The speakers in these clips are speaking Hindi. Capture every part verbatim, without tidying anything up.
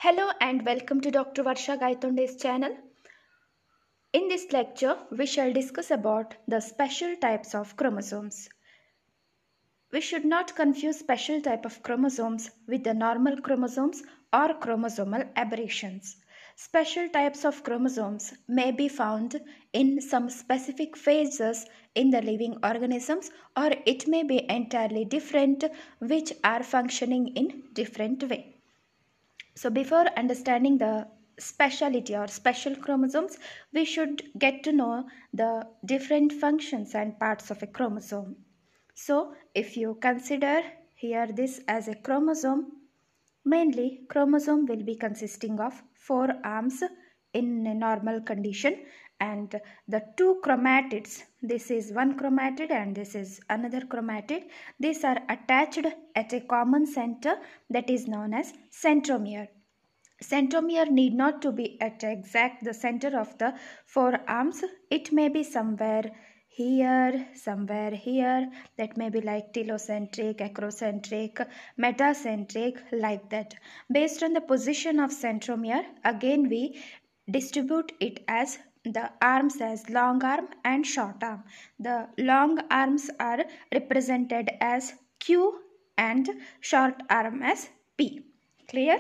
Hello and welcome to Doctor Varsha Gaitonde's channel. In this lecture, we shall discuss about the special types of chromosomes. We should not confuse special type of chromosomes with the normal chromosomes or chromosomal aberrations. Special types of chromosomes may be found in some specific phases in the living organisms, or it may be entirely different, which are functioning in different way. So before understanding the speciality or special chromosomes, we should get to know the different functions and parts of a chromosome. So if you consider here this as a chromosome, mainly chromosome will be consisting of four arms in a normal condition, and the two chromatids, this is one chromatid and this is another chromatid, these are attached at a common center that is known as centromere. Centromere need not to be at exact the center of the four arms. It may be somewhere here, somewhere here. That may be like telocentric, acrocentric, metacentric, like that. Based on the position of centromere, again we distribute it as the arms as long arm and short arm. The long arms are represented as Q and short arm as P. Clear?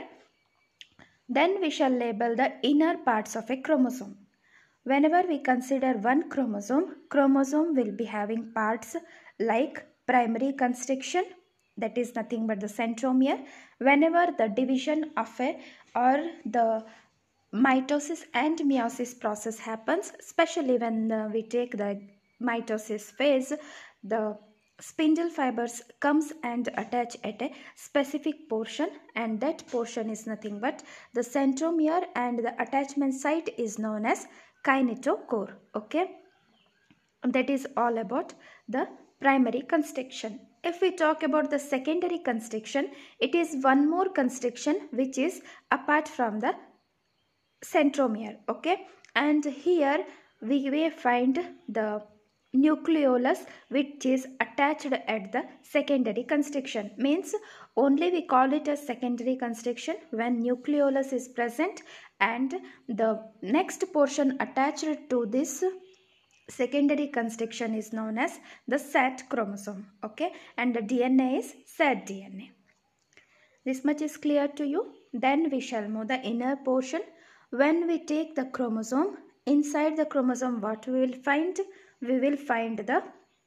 Then we shall label the inner parts of a chromosome. Whenever we consider one chromosome, chromosome will be having parts like primary constriction, that is nothing but the centromere. Whenever the division of a or the mitosis and meiosis process happens, especially when uh, we take the mitosis phase, the spindle fibers comes and attach at a specific portion, and that portion is nothing but the centromere, and the attachment site is known as kinetochore. Okay, that is all about the primary constriction. If we talk about the secondary constriction, it is one more constriction which is apart from the centromere. Okay, and here we may find the nucleolus which is attached at the secondary constriction. Means only we call it as secondary constriction when nucleolus is present, and the next portion attached to this secondary constriction is known as the S A T chromosome. Okay, and the D N A is S A T D N A. This much is clear to you. Then we shall move the inner portion. When we take the chromosome, inside the chromosome what we will find? We will find the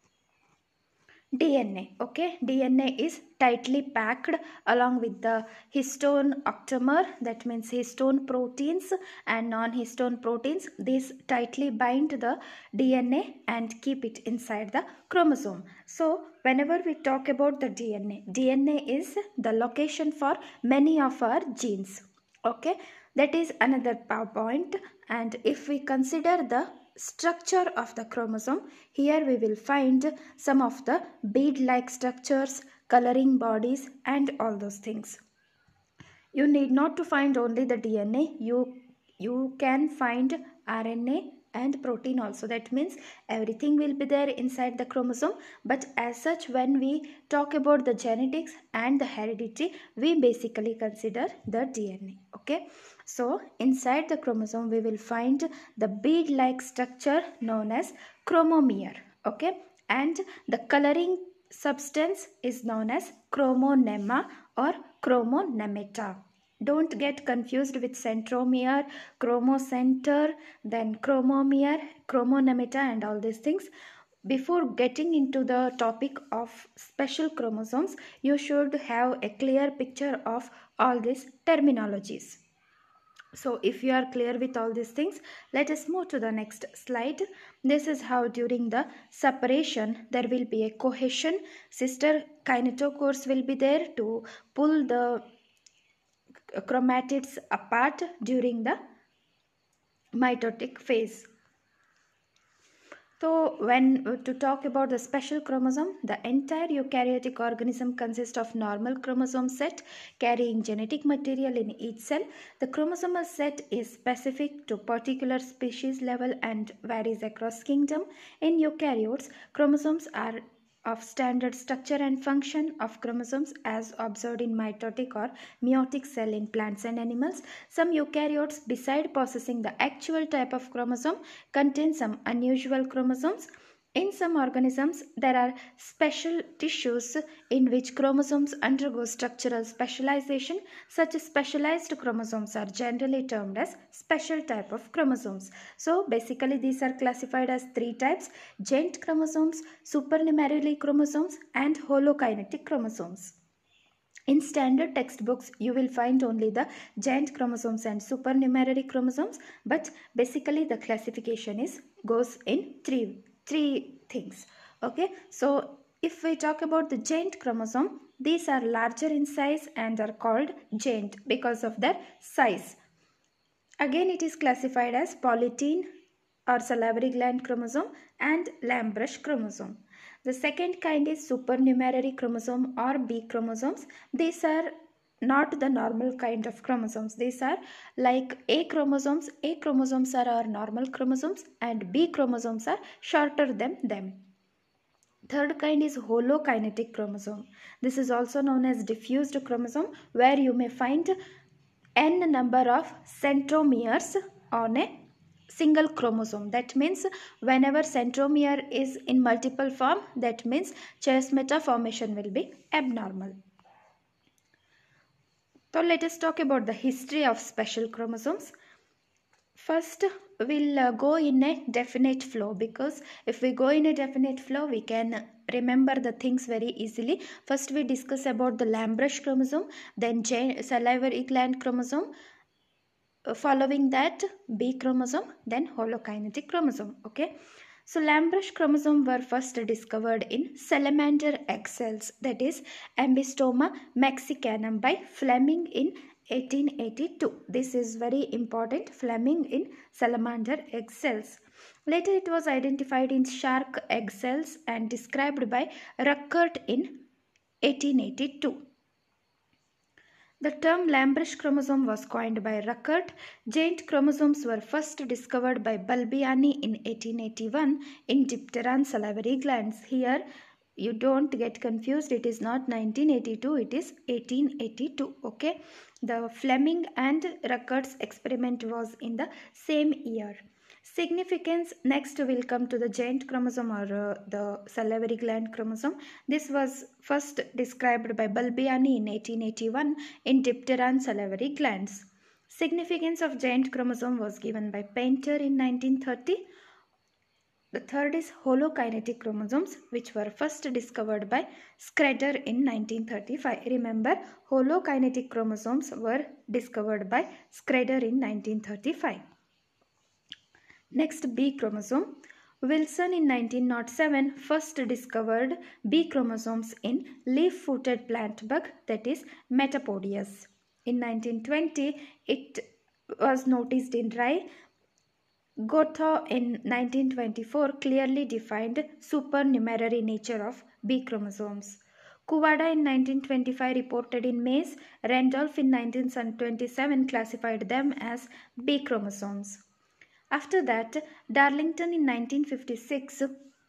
D N A. Okay, D N A is tightly packed along with the histone octamer, that means histone proteins and non-histone proteins. These tightly bind the D N A and keep it inside the chromosome. So whenever we talk about the D N A, D N A is the location for many of our genes. Okay, that is another point. And if we consider the structure of the chromosome, here we will find some of the bead-like structures, coloring bodies, and all those things. You need not to find only the D N A, you you can find R N A and protein also. That means everything will be there inside the chromosome, but as such when we talk about the genetics and the heredity, we basically consider the D N A. Okay, so inside the chromosome we will find the bead like structure known as chromomere. Okay, and the coloring substance is known as chromonema or chromonemata. Don't get confused with centromere, chromocenter, then chromomere, chromonemata, and all these things. Before getting into the topic of special chromosomes, you should have a clear picture of all these terminologies. So if you are clear with all these things, let us move to the next slide. This is how during the separation there will be a cohesion. Sister kinetochores will be there to pull the chromatids apart during the mitotic phase. So when to talk about the special chromosome, the entire eukaryotic organism consists of normal chromosome set carrying genetic material in each cell. The chromosomal set is specific to particular species level and varies across kingdom. In eukaryotes, chromosomes are of standard structure and function of chromosomes as observed in mitotic or meiotic cell in plants and animals. Some eukaryotes, beside possessing the actual type of chromosome, contain some unusual chromosomes. In some organisms, there are special tissues in which chromosomes undergo structural specialization. Such specialized chromosomes are generally termed as special type of chromosomes. So basically these are classified as three types: giant chromosomes, supernumerary chromosomes, and holokinetic chromosomes. In standard textbooks, you will find only the giant chromosomes and supernumerary chromosomes, but basically the classification is goes in three three things. Okay, so if we talk about the giant chromosome, these are larger in size and are called giant because of their size. Again, it is classified as polytene or salivary gland chromosome and Lamb-Brush chromosome. The second kind is supernumerary chromosome or B chromosomes. These are not the normal kind of chromosomes. These are like A chromosomes. A chromosomes are our normal chromosomes and B chromosomes are shorter than them. Third kind is holokinetic chromosome. This is also known as diffused chromosome, where you may find n number of centromeres on a single chromosome. That means whenever centromere is in multiple form, that means chiasmata formation will be abnormal. So let us talk about the history of special chromosomes. First, we'll uh, go in a definite flow, because if we go in a definite flow, we can remember the things very easily. First, we discuss about the Lamb-Brush chromosome, then salivary gland chromosome, following that B chromosome, then holokinetic chromosome. Okay, so Lamb-Brush chromosome were first discovered in salamander egg cells, that is Ambystoma mexicanum, by Fleming in eighteen eighty-two. This is very important, Fleming in salamander egg cells. Later it was identified in shark egg cells and described by Ruckert in eighteen eighty-two. The term Lamb-Brush chromosome was coined by Ruckert. Giant chromosomes were first discovered by Balbiani in eighteen eighty-one in dipteran salivary glands. Here, you don't get confused. It is not nineteen eighty-two, it is eighteen eighty-two. Okay, the Fleming and Ruckert's experiment was in the same year. Significance. Next will come to the giant chromosome or uh, the salivary gland chromosome. This was first described by Balbiani in eighteen eighty-one in dipteran salivary glands. Significance of giant chromosome was given by Painter in nineteen thirty. The third is holokinetic chromosomes, which were first discovered by Schroeder in nineteen thirty-five. Remember, holokinetic chromosomes were discovered by Schroeder in nineteen thirty-five. Next, B chromosome. Wilson in nineteen oh seven first discovered B chromosomes in leaf-footed plant bug, that is Metapodius. In nineteen twenty, it was noticed in rye. Goethe in nineteen twenty-four clearly defined supernumerary nature of B chromosomes. Kuvada in nineteen twenty-five reported in maize. Randolph in nineteen twenty-seven classified them as B chromosomes. After that, Darlington in nineteen fifty-six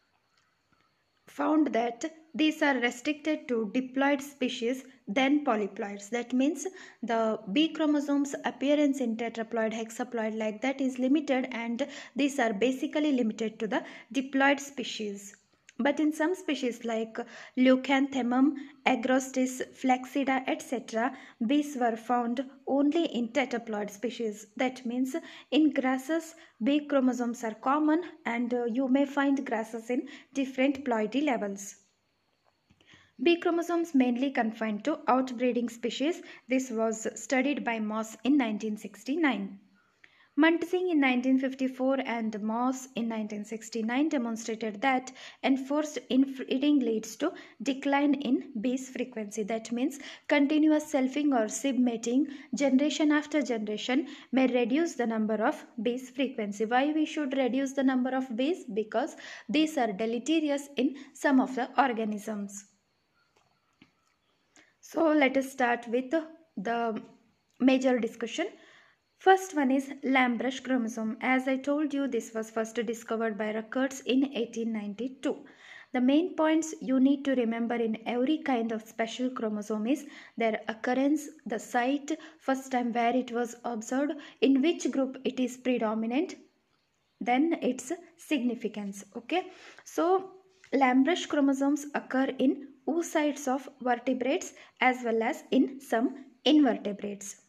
found that these are restricted to diploid species than polyploids. That means the B chromosomes appearance in tetraploid, hexaploid like that is limited, and these are basically limited to the diploid species. But in some species like Leucanthemum, Agrostis, Flaccida, et cetera, Bs were found only in tetraploid species. That means in grasses, B chromosomes are common, and uh, you may find grasses in different ploidy levels. B chromosomes mainly confined to outbreeding species. This was studied by Moss in nineteen sixty-nine. Muntzing in nineteen fifty-four and Moss in nineteen sixty-nine demonstrated that enforced inbreeding leads to decline in B's frequency. That means continuous selfing or sib mating generation after generation may reduce the number of B's frequency. Why we should reduce the number of B's? Because these are deleterious in some of the organisms. So let us start with the major discussion. First one is Lamb-Brush chromosome. As I told you, this was first discovered by Ruckert in eighteen ninety-two. The main points you need to remember in every kind of special chromosome is their occurrence, the site, first time where it was observed, in which group it is predominant, then its significance. Okay, so Lamb-Rush chromosomes occur in oocytes of vertebrates as well as in some invertebrates.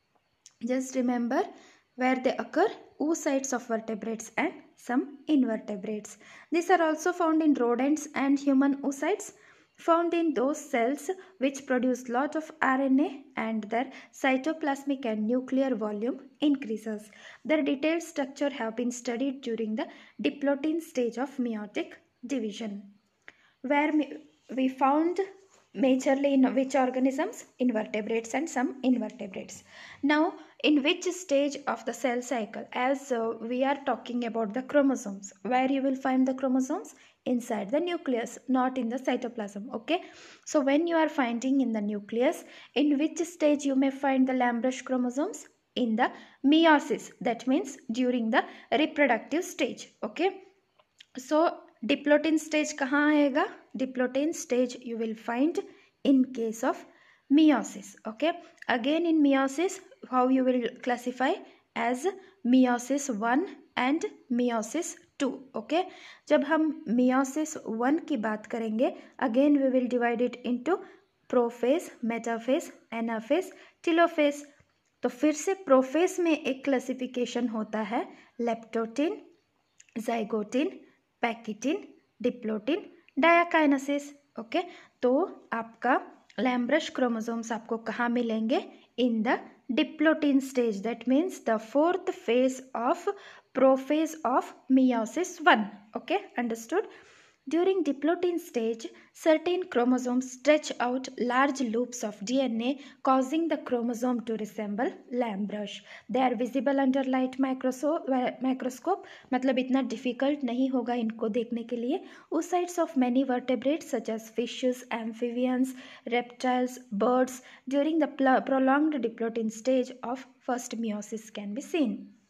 Just remember where they occur: oocytes of vertebrates and some invertebrates. These are also found in rodents and human oocytes, found in those cells which produce lot of R N A and their cytoplasmic and nuclear volume increases. Their detailed structure have been studied during the diplotin stage of meiotic division, where we found majorly in which organisms? Invertebrates and some invertebrates. Now, in which stage of the cell cycle? As uh, we are talking about the chromosomes, where you will find the chromosomes? Inside the nucleus, not in the cytoplasm. Okay, so when you are finding in the nucleus, in which stage you may find the Lamb-Rush chromosomes? In the meiosis, that means during the reproductive stage. Okay, so diplotin stage कहाँ आएगा? Diplotin stage you will find in case of meiosis. Okay, again in meiosis, how you will classify? As meiosis one and meiosis two. Okay, जब हम meiosis one की बात करेंगे, again we will divide it into prophase, metaphase, anaphase, telophase. तो फिर से प्रोफेज में एक क्लासिफिकेशन होता है leptotene, zygotene, pachytene, diplotene, diakinesis. Okay, तो आपका Lamb-Rush chromosomes आपको कहाँ मिलेंगे? In the diplotene stage, that means the fourth phase of prophase of meiosis one. Okay, understood? During diplotin stage, certain chromosomes stretch out large loops of D N A, causing the chromosome to resemble Lamb-Rush. They are visible under light microscope. मतलब इतना difficult नहीं होगा इनको देखने के लिए. Oocytes of many vertebrates such as fishes, amphibians, reptiles, birds during the prolonged diplotin stage of first meiosis can be seen.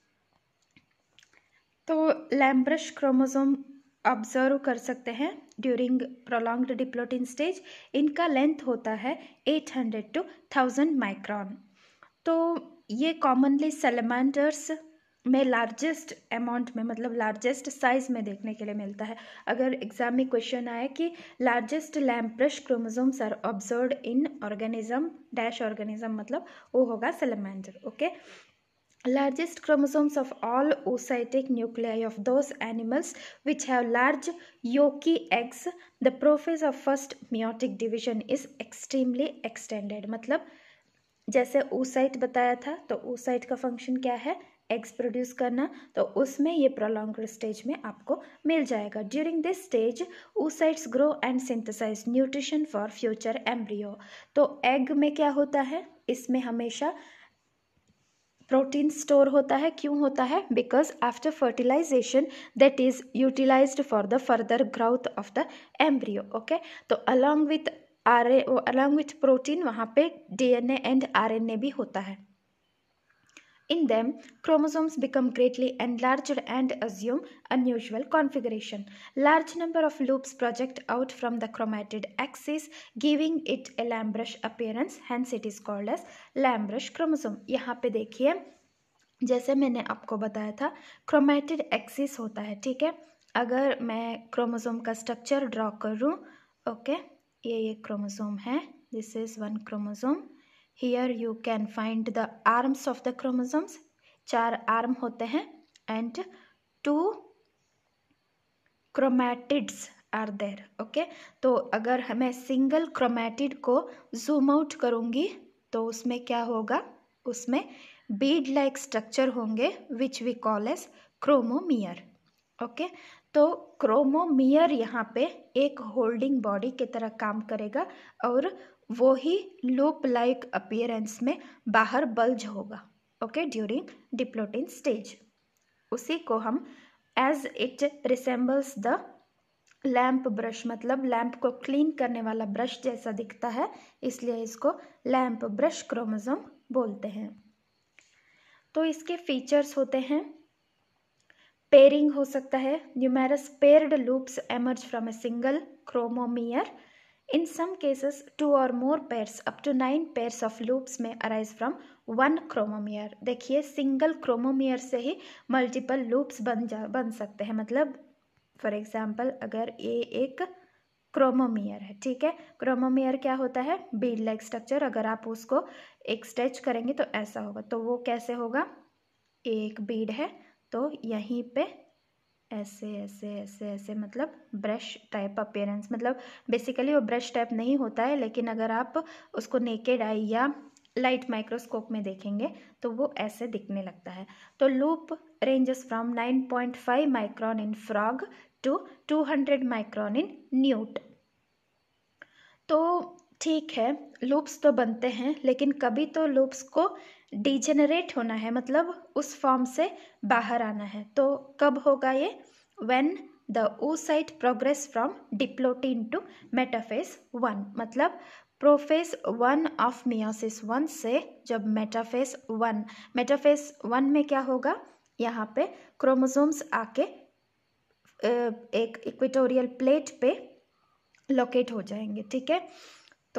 तो Lamb-Rush chromosome ऑब्जर्व कर सकते हैं ड्यूरिंग प्रोलॉन्ग्ड डिप्लोटिन स्टेज. इनका लेंथ होता है eight hundred to thousand micron. तो ये कॉमनली सैलमेंडर्स में लार्जेस्ट अमाउंट में, मतलब लार्जेस्ट साइज में देखने के लिए मिलता है. अगर एग्जाम में क्वेश्चन आए कि largest Lamb-Rush chromosomes are observed in organism dash organism, मतलब वो होगा salamander. Okay, largest chromosomes of all oocytic nuclei of those animals which have large yolky eggs, the prophase of first meiotic division is extremely extended. मतलब जैसे oocyte बताया था, तो oocyte का फंक्शन क्या है? एग्स प्रोड्यूस करना. तो उसमें ये प्रोलॉन्ग्ड स्टेज में आपको मिल जाएगा. During this stage oocytes grow and synthesize nutrition for future embryo. तो एग में क्या होता है? इसमें हमेशा प्रोटीन स्टोर होता है. क्यों होता है? Because after fertilization that is utilized for the further growth of the embryo. Okay, तो along with RNA along with protein वहाँ पे डीएनए एंड आरएनए भी होता है. In them, chromosomes become greatly enlarged and assume unusual configuration. Large number of loops project out from the chromatid axis, giving it a Lamb-Rush appearance. Hence, it is called as Lamb-Rush chromosome. यहाँ पे देखिए, जैसे मैंने आपको बताया था, chromatid axis होता है. ठीक है, अगर मैं क्रोमोसोम का स्ट्रक्चर ड्रॉ करूँ, ओके, ये ये क्रोमोसोम है. This is one chromosome. Here you can find the arms of the chromosomes. चार आर्म होते हैं and two chromatids are there. Okay, तो अगर मैं सिंगल क्रोमेटिड को जूम आउट करूँगी तो उसमें क्या होगा? उसमें बीड लाइक स्ट्रक्चर होंगे which we call as chromomere. Okay, तो क्रोमोमियर यहाँ पे एक होल्डिंग बॉडी की तरह काम करेगा और वो ही लूप लाइक अपीयरेंस में बाहर बल्ज होगा. Okay, during diplotene stage. उसी को हम as it resembles the lamp brush, मतलब लैम्प को क्लीन करने वाला ब्रश जैसा दिखता है, इसलिए इसको लैम्प ब्रश क्रोमोसोम बोलते हैं. तो इसके फीचर्स होते हैं पेयरिंग हो सकता है, numerous paired loops emerge from a single chromomere. In some cases, two or more pairs, up to nine pairs of loops may arise from one chromomere. देखिए सिंगल क्रोमोमियर से ही मल्टीपल लूप्स बन जा बन सकते हैं. मतलब फॉर एग्जाम्पल अगर ये एक क्रोमोमियर है, ठीक है, क्रोमोमियर क्या होता है, बीड लाइक स्ट्रक्चर. अगर आप उसको एक स्ट्रेच करेंगे तो ऐसा होगा. तो वो कैसे होगा, एक बीड है तो यहीं पे ऐसे ऐसे ऐसे ऐसे मतलब ब्रश टाइप अपीयरेंस. मतलब बेसिकली वो ब्रश टाइप नहीं होता है, लेकिन अगर आप उसको नेकेड आई या लाइट माइक्रोस्कोप में देखेंगे तो वो ऐसे दिखने लगता है. तो loop ranges from nine point five micron in frog to two hundred micron in newt. तो ठीक है, लूप्स तो बनते हैं, लेकिन कभी तो लूप्स को डिजेनरेट होना है, मतलब उस फॉर्म से बाहर आना है. तो कब होगा ये, when the oocyte progress from diplotene to metaphase one. मतलब prophase one of meiosis one से जब मेटाफेज वन, मेटाफेज वन में क्या होगा, यहाँ पे क्रोमोसोम्स आके एक इक्वेटोरियल प्लेट पे लोकेट हो जाएंगे, ठीक है. तो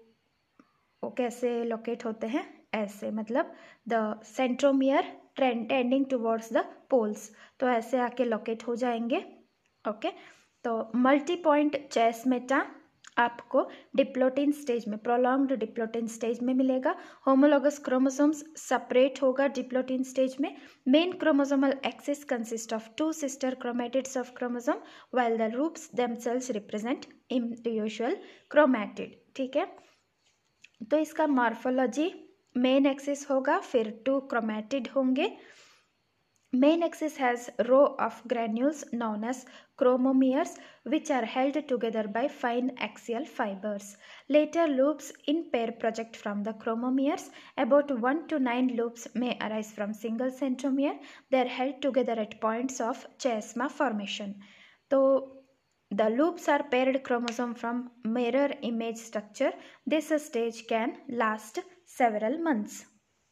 वो कैसे लोकेट होते हैं, ऐसे, मतलब the centromere tending towards the poles. तो ऐसे आके लोकेट हो जाएंगे. ओके, तो मल्टी पॉइंट चेसमेटा आपको डिप्लोटिन स्टेज में, प्रोलॉन्ग्ड डिप्लोटिन स्टेज में मिलेगा. होमोलोगस क्रोमोसोम्स सेपरेट होगा डिप्लोटिन स्टेज में. Main chromosomal axis consist of two sister chromatids of chromosome while the loops themselves represent individual chromatid, ठीक है. तो इसका मॉर्फोलॉजी, मेन एक्सिस होगा, फिर टू क्रोमेटिड होंगे. Main axis has row of granules known as chromomeres which are held together by fine axial fibers. Later loops in pair project from the chromomeres. About one to nine loops may arise from single centromere. They are held together at points of chiasma formation. So the loops are paired chromosome from mirror image structure. This stage can last several months.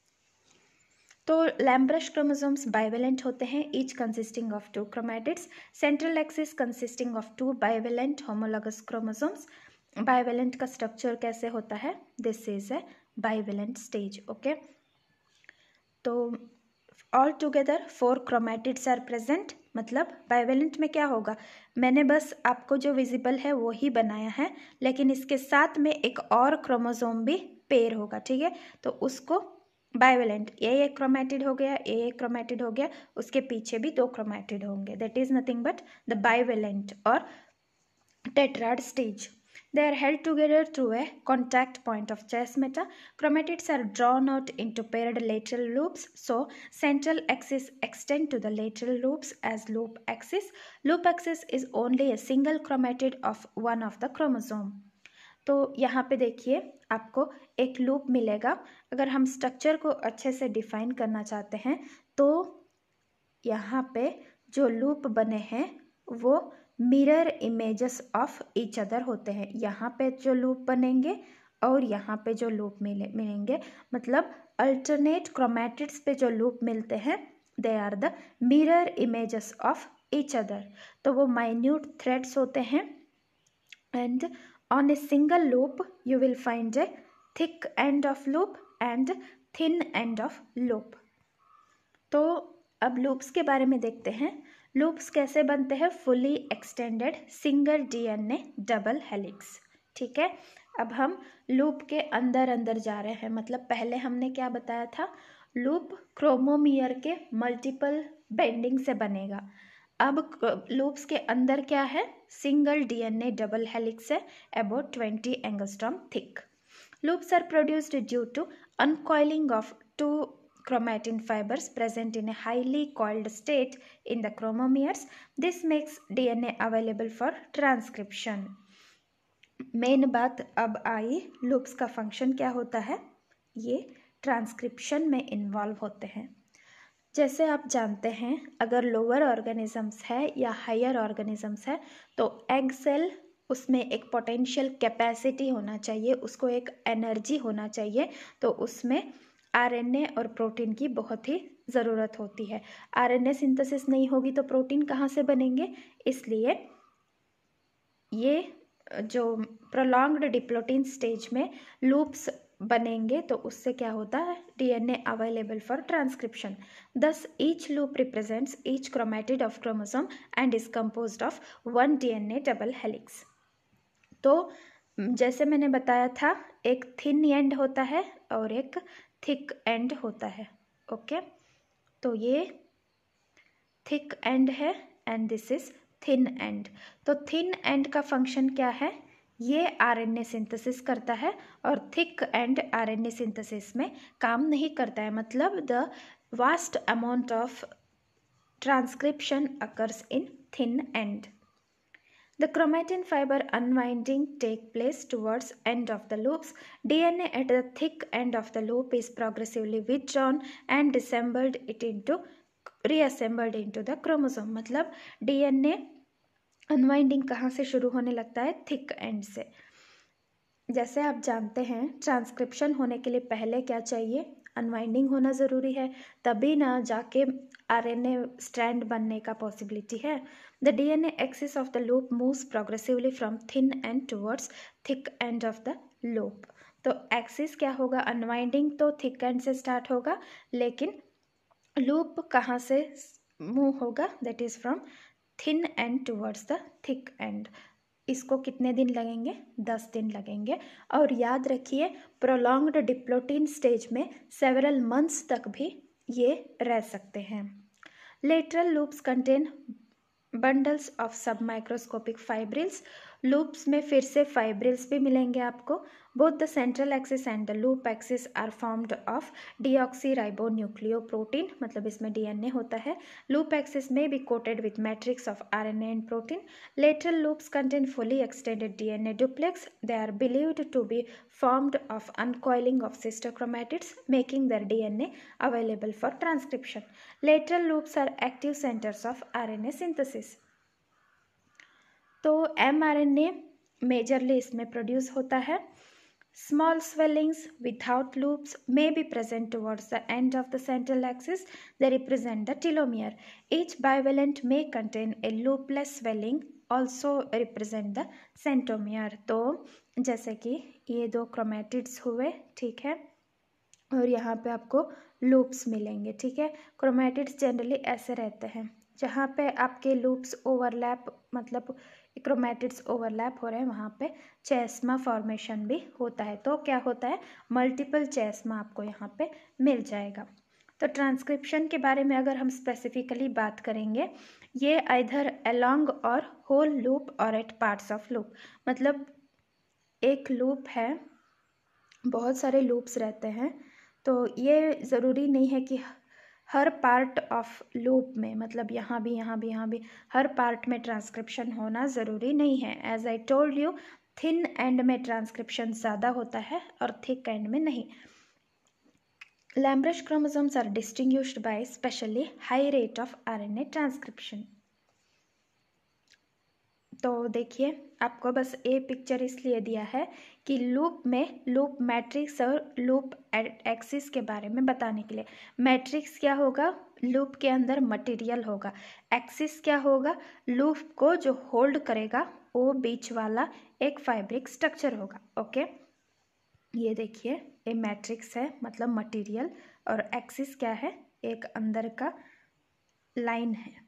तो लैम्ब्रश क्रोमोसोम्स बाइवेलेंट होते हैं, each consisting of two chromatids. Central axis consisting of two bivalent homologous chromosomes. Bivalent का स्ट्रक्चर कैसे होता है, this is a bivalent stage. Okay, तो all together four chromatids are present. मतलब बाइवेलेंट में क्या होगा, मैंने बस आपको जो विजिबल है वो ही बनाया है, लेकिन इसके साथ में एक और क्रोमोसोम भी पेयर होगा, ठीक है. तो उसको बाइवेलेंट, ये एक क्रोमेटिड हो गया, ये एक क्रोमेटिड हो गया, उसके पीछे भी दो क्रोमेटिड होंगे. That is nothing but the bivalent और tetrad stage. They are held together through a contact point of chiasmata. Chromatids are drawn out into paired lateral loops. So central axis extend to the lateral loops as loop axis. Loop axis is only a single chromatid of one of the chromosome. तो यहाँ पे देखिए आपको एक लूप मिलेगा. अगर हम स्ट्रक्चर को अच्छे से डिफाइन करना चाहते हैं तो यहाँ पे जो लूप बने हैं वो mirror images of each other होते हैं. यहाँ पे जो लूप बनेंगे और यहाँ पे जो लूप मिले मिलेंगे, मतलब अल्टरनेट क्रोमेटिड्स पे जो लूप मिलते हैं, they are the mirror images of each other. तो वो माइन्यूट थ्रेड्स होते हैं. And on a single loop you will find a thick end of loop and thin end of loop. तो अब लूप्स के बारे में देखते हैं. लूप्स कैसे बनते हैं, fully extended single DNA double helix, ठीक है. अब हम लूप के अंदर अंदर जा रहे हैं. मतलब पहले हमने क्या बताया था, लूप क्रोमोमियर के मल्टीपल बेंडिंग से बनेगा. अब लूप्स के अंदर क्या है, सिंगल डीएनए डबल हेलिक्स है, about twenty angstrom thick. Loops are produced due to uncoiling of two chromatin fibers present in a highly coiled state in the chromomeres. This makes D N A available for transcription. Main बात अब आई, लूप्स का फंक्शन क्या होता है, ये ट्रांसक्रिप्शन में इन्वॉल्व होते हैं. जैसे आप जानते हैं अगर लोअर ऑर्गेनिजम्स है या हायर ऑर्गेनिजम्स है तो एग सेल, उसमें एक पोटेंशियल कैपेसिटी होना चाहिए, उसको एक एनर्जी होना चाहिए. तो उसमें आरएनए और प्रोटीन की बहुत ही ज़रूरत होती है। आरएनए सिंथेसिस नहीं होगी तो प्रोटीन कहाँ से बनेंगे, इसलिए ये जो प्रोलॉन्ग्ड डिप्लोटिन स्टेज में लूप्स बनेंगे तो उससे क्या होता है, DNA available for transcription. Thus each loop represents each chromatid of chromosome and is composed of one DNA double helix. तो जैसे मैंने बताया था, एक थिन एंड होता है और एक थिक एंड होता है। ओके, तो ये थिक एंड है and this is thin end. तो थिन एंड का फंक्शन क्या है, ये आरएनए सिंथेसिस करता है और थिक एंड आरएनए सिंथेसिस में काम नहीं करता है, मतलब the vast amount of transcription occurs in thin end. The chromatin fiber unwinding take place towards end of the loops. D N A at the thick end of the loop is progressively withdrawn and disassembled it into reassembled into the chromosome. मतलब D N A अनवाइंडिंग कहाँ से शुरू होने लगता है, थिक एंड से। जैसे आप जानते हैं, ट्रांसक्रिप्शन होने के लिए पहले क्या चाहिए, अनवाइंडिंग होना ज़रूरी है, तभी ना जाके आरएनए स्ट्रैंड बनने का पॉसिबिलिटी है। The DNA axis of the loop moves progressively from thin end towards thick end of the loop. तो एक्सिस क्या होगा, अनवाइंडिंग तो थिक एंड से स्टार्ट होगा, लेकिन लूप कहाँ से मूव होगा, that is from thin end towards the thick end. इसको कितने दिन लगेंगे, दस दिन लगेंगे। और याद रखिए, प्रोलॉन्ग्ड डिप्लोटिन स्टेज में सेवरल मंथ्स तक भी ये रह सकते हैं। Lateral loops contain bundles of submicroscopic fibrils. Loops में फिर से फाइब्रिल्स भी मिलेंगे आपको। Both the central axis and the loop axis are formed of deoxyribonucleoprotein, मतलब इसमें डीएनए होता है। लूप एक्सिस में be coated with matrix of RNA and protein. Lateral loops contain fully extended D N A duplex. They are believed to be formed of uncoiling of sister chromatids, making their D N A available for transcription. Lateral loops are active centers of R N A synthesis. तो mRNA मेजरली इसमें प्रोड्यूस होता है। Small swellings without loops may be present towards the end of the central axis. They represent the telomere. Each bivalent may contain a loopless swelling, also represent the centromere. तो जैसे कि ये दो क्रोमेटिड्स हुए, ठीक है, और यहाँ पे आपको लूप्स मिलेंगे, ठीक है। क्रोमेटिड्स जनरली ऐसे रहते हैं, जहाँ पे आपके लूप्स ओवरलैप, मतलब क्रोमेटिड्स ओवरलैप हो रहे हैं, वहाँ पे चेस्मा फॉर्मेशन भी होता है। तो क्या होता है, मल्टीपल चेस्मा आपको यहाँ पे मिल जाएगा। तो ट्रांसक्रिप्शन के बारे में अगर हम स्पेसिफिकली बात करेंगे, ये आइदर अलोंग और होल लूप और एट पार्ट्स ऑफ लूप, मतलब एक लूप है, बहुत सारे लूप्स रहते हैं, तो ये ज़रूरी नहीं है कि हर पार्ट ऑफ लूप में, मतलब यहाँ भी यहाँ भी यहाँ भी हर पार्ट में ट्रांसक्रिप्शन होना ज़रूरी नहीं है। As I told you, thin end में ट्रांसक्रिप्शन ज़्यादा होता है और थिक एंड में नहीं। Lampbrush chromosomes are distinguished by specially high rate of RNA transcription. तो देखिए, आपको बस ए पिक्चर इसलिए दिया है कि लूप में लूप मैट्रिक्स और लूप एक्सिस के बारे में बताने के लिए। मैट्रिक्स क्या होगा, लूप के अंदर मटेरियल होगा। एक्सिस क्या होगा, लूप को जो होल्ड करेगा वो बीच वाला एक फाइब्रिक स्ट्रक्चर होगा। ओके, ये देखिए, ये मैट्रिक्स है, मतलब मटेरियल, और एक्सिस क्या है, एक अंदर का लाइन है।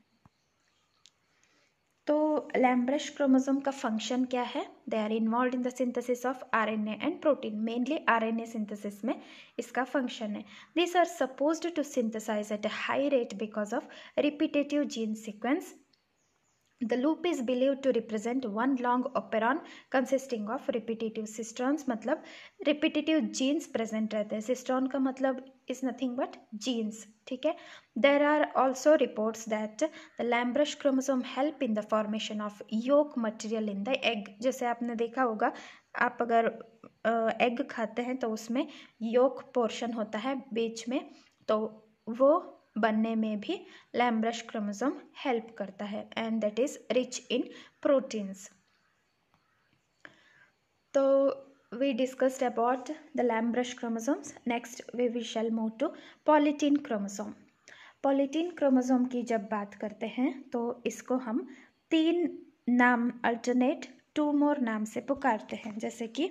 तो लैम्ब्रश क्रोमोसोम का फंक्शन क्या है, they are involve in the synthesis of RNA and protein. Mainly RNA synthesis में इसका फंक्शन है। This are supposed to synthesize at a high rate because of repetitive gene sequence. The loop is believed to represent one long operon consisting of repetitive cisterns, मतलब repetitive genes present रहते हैं। cistern का मतलब is nothing but genes, ठीक है। There are also reports that the Lambrusch chromosome help in the formation of yolk material in the egg। जैसे आपने देखा होगा, आप अगर एग खाते हैं तो उसमें योक पोर्शन होता है बीच में, तो वो बनने में भी लैम्ब्रश क्रोमोसोम हेल्प करता है, and that is rich in proteins. तो we discussed about the Lamb-Brush chromosomes. Next we, we shall move to polytene chromosome. Polytene chromosome की जब बात करते हैं तो इसको हम तीन नाम अल्टरनेट टू मोर नाम से पुकारते हैं, जैसे कि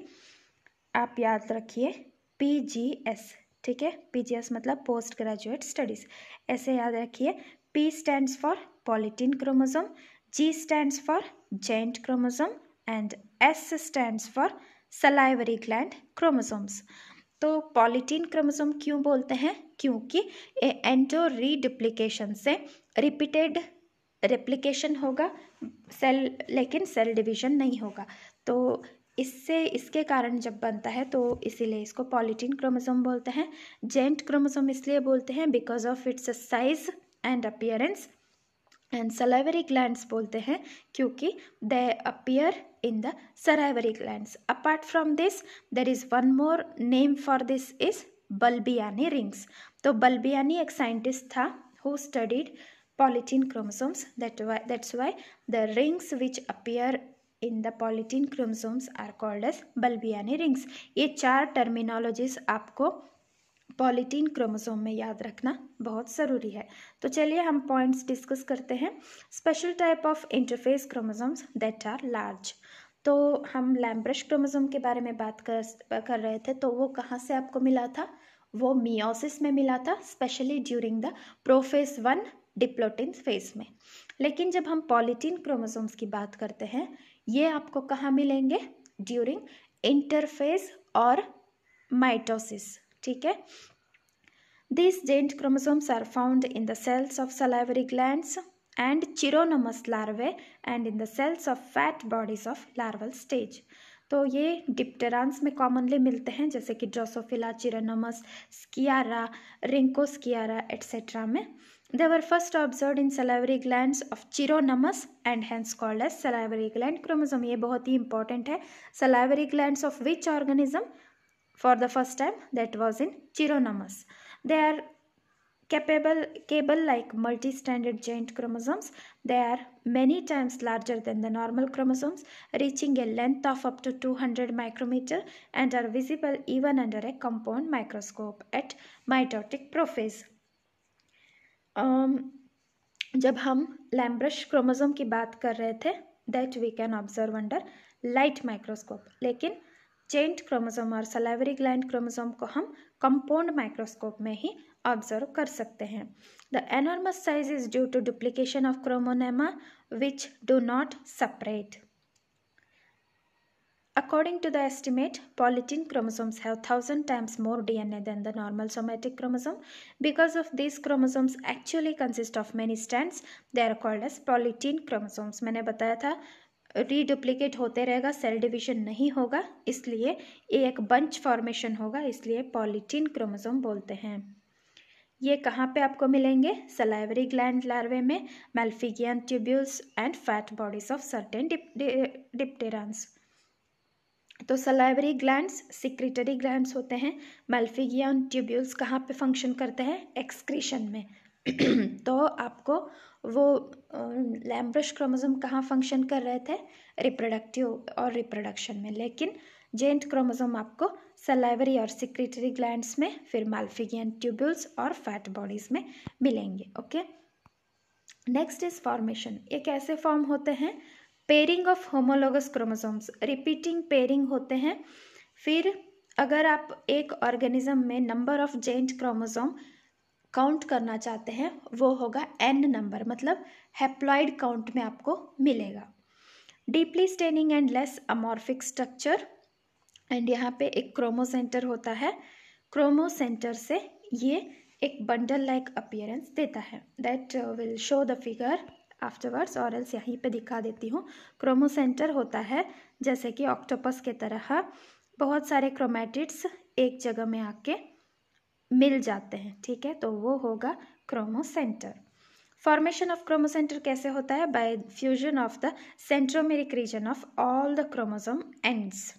आप याद रखिए पी जी एस, ठीक है, पी जी एस मतलब पोस्ट ग्रेजुएट स्टडीज़, ऐसे याद रखिए। P stands for polytene chromosome, G stands for giant chromosome and S stands for salivary gland chromosomes। तो पॉलीटीन क्रोमोसोम क्यों बोलते हैं? क्योंकि एंडो रीडुप्लीकेशन से रिपीटेड रेप्लिकेशन होगा सेल, लेकिन सेल डिवीजन नहीं होगा, तो इससे इसके कारण जब बनता है तो इसीलिए इसको पॉलीटीन क्रोमोसोम बोलते हैं। जेंट क्रोमोसोम इसलिए बोलते हैं because of its size and appearance, and salivary glands बोलते हैं क्योंकि they appear in the salivary glands. Apart from this, there is one more name for this is Balbiani rings. तो बल्बियानी एक साइंटिस्ट था who studied polytene chromosomes. That why that's why the rings which appear in the polytene chromosomes are called as Balbiani rings. ये चार terminologies आपको पॉलीटीन क्रोमोसोम में याद रखना बहुत ज़रूरी है। तो चलिए हम पॉइंट्स डिस्कस करते हैं। Special type of interphase chromosomes that are large. तो हम लैम्ब्रश क्रोमोसोम के बारे में बात कर कर रहे थे, तो वो कहाँ से आपको मिला था? वो मियोसिस में मिला था, specially during the prophase one diplotene phase में। लेकिन जब हम पॉलीटीन क्रोमोसोम्स की बात करते हैं, ये आपको कहाँ मिलेंगे? ड्यूरिंग इंटरफेज और माइटोसिस, ठीक है। These giant chromosomes are found in the cells of salivary glands and chironomous larvae and in the cells of fat bodies of larval stage। तो ये डिप्टेरांस में कॉमनली मिलते हैं, जैसे कि Drosophila, Chironomus, Sciara, Rhynchosciara etcetera में। They were first observed in salivary glands of chironomus and hence called as salivary gland chromosome। ये बहुत ही important है। Salivary glands of which organism? For the first time that was in chironomus। They are capable capable like multi-stranded giant chromosomes. They are many times larger than the normal chromosomes, reaching a length of up to two hundred micrometer and are visible even under a compound microscope at mitotic prophase। um, जब हम लैम्ब्रश क्रोमोसोम की बात कर रहे थे that we can observe under light microscope, लेकिन जेंट क्रोमोसोम और सलाइवरी ग्लैंड क्रोमोसोम को हम कंपाउंड माइक्रोस्कोप में ही ऑब्जर्व कर सकते हैं। The enormous size is due to duplication of chromonema which do not separate. According to the estimate, polytene chromosomes have thousand times more D N A than the normal somatic chromosome. Because of these chromosomes actually consist of many strands, they are called as polytene chromosomes। मैंने बताया था रीडुप्लीकेट होते रहेगा, सेल डिवीजन नहीं होगा, इसलिए ये एक बंच फॉर्मेशन होगा, इसलिए पॉलीटीन क्रोमोसोम बोलते हैं। ये कहाँ पे आपको मिलेंगे? सलाइवरी ग्लैंड लार्वे में, Malpighian tubules and fat bodies of certain dipterans. तो सलाइवरी ग्लैंड्स सिक्रेटरी ग्लैंड्स होते हैं। मैल्फिगियन ट्यूब्यूल्स कहाँ पे फंक्शन करते हैं? एक्सक्रीशन में। तो आपको वो लैम्ब्रश क्रोमोसोम कहाँ फंक्शन कर रहे थे? रिप्रोडक्टिव और रिप्रोडक्शन में। लेकिन जेंट क्रोमोसोम आपको सलाइवरी और सिक्रेटरी ग्लैंड्स में, फिर मैल्फिगियन ट्यूब्यूल्स और फैट बॉडीज में मिलेंगे। Okay, next is formation. ये कैसे फॉर्म होते हैं? Pairing of homologous chromosomes, repeating pairing होते हैं। फिर अगर आप एक ऑर्गेनिज्म में number of giant chromosome count करना चाहते हैं, वो होगा एन नंबर, मतलब हैप्लॉइड काउंट में आपको मिलेगा। Deeply staining and less amorphic structure, and यहाँ पे एक क्रोमोसेंटर होता है। क्रोमोसेंटर से ये एक बंडल लाइक अपीयरेंस देता है। That will show the figure afterwards, और एल्स यहीं पे दिखा देती हूँ। क्रोमोसेंटर होता है जैसे कि ऑक्टोपस के तरह बहुत सारे क्रोमैटिड्स एक जगह में आके मिल जाते हैं, ठीक है, तो वो होगा क्रोमोसेंटर। फॉर्मेशन ऑफ क्रोमोसेंटर कैसे होता है? By fusion of the centromeric region of all the chromosome ends.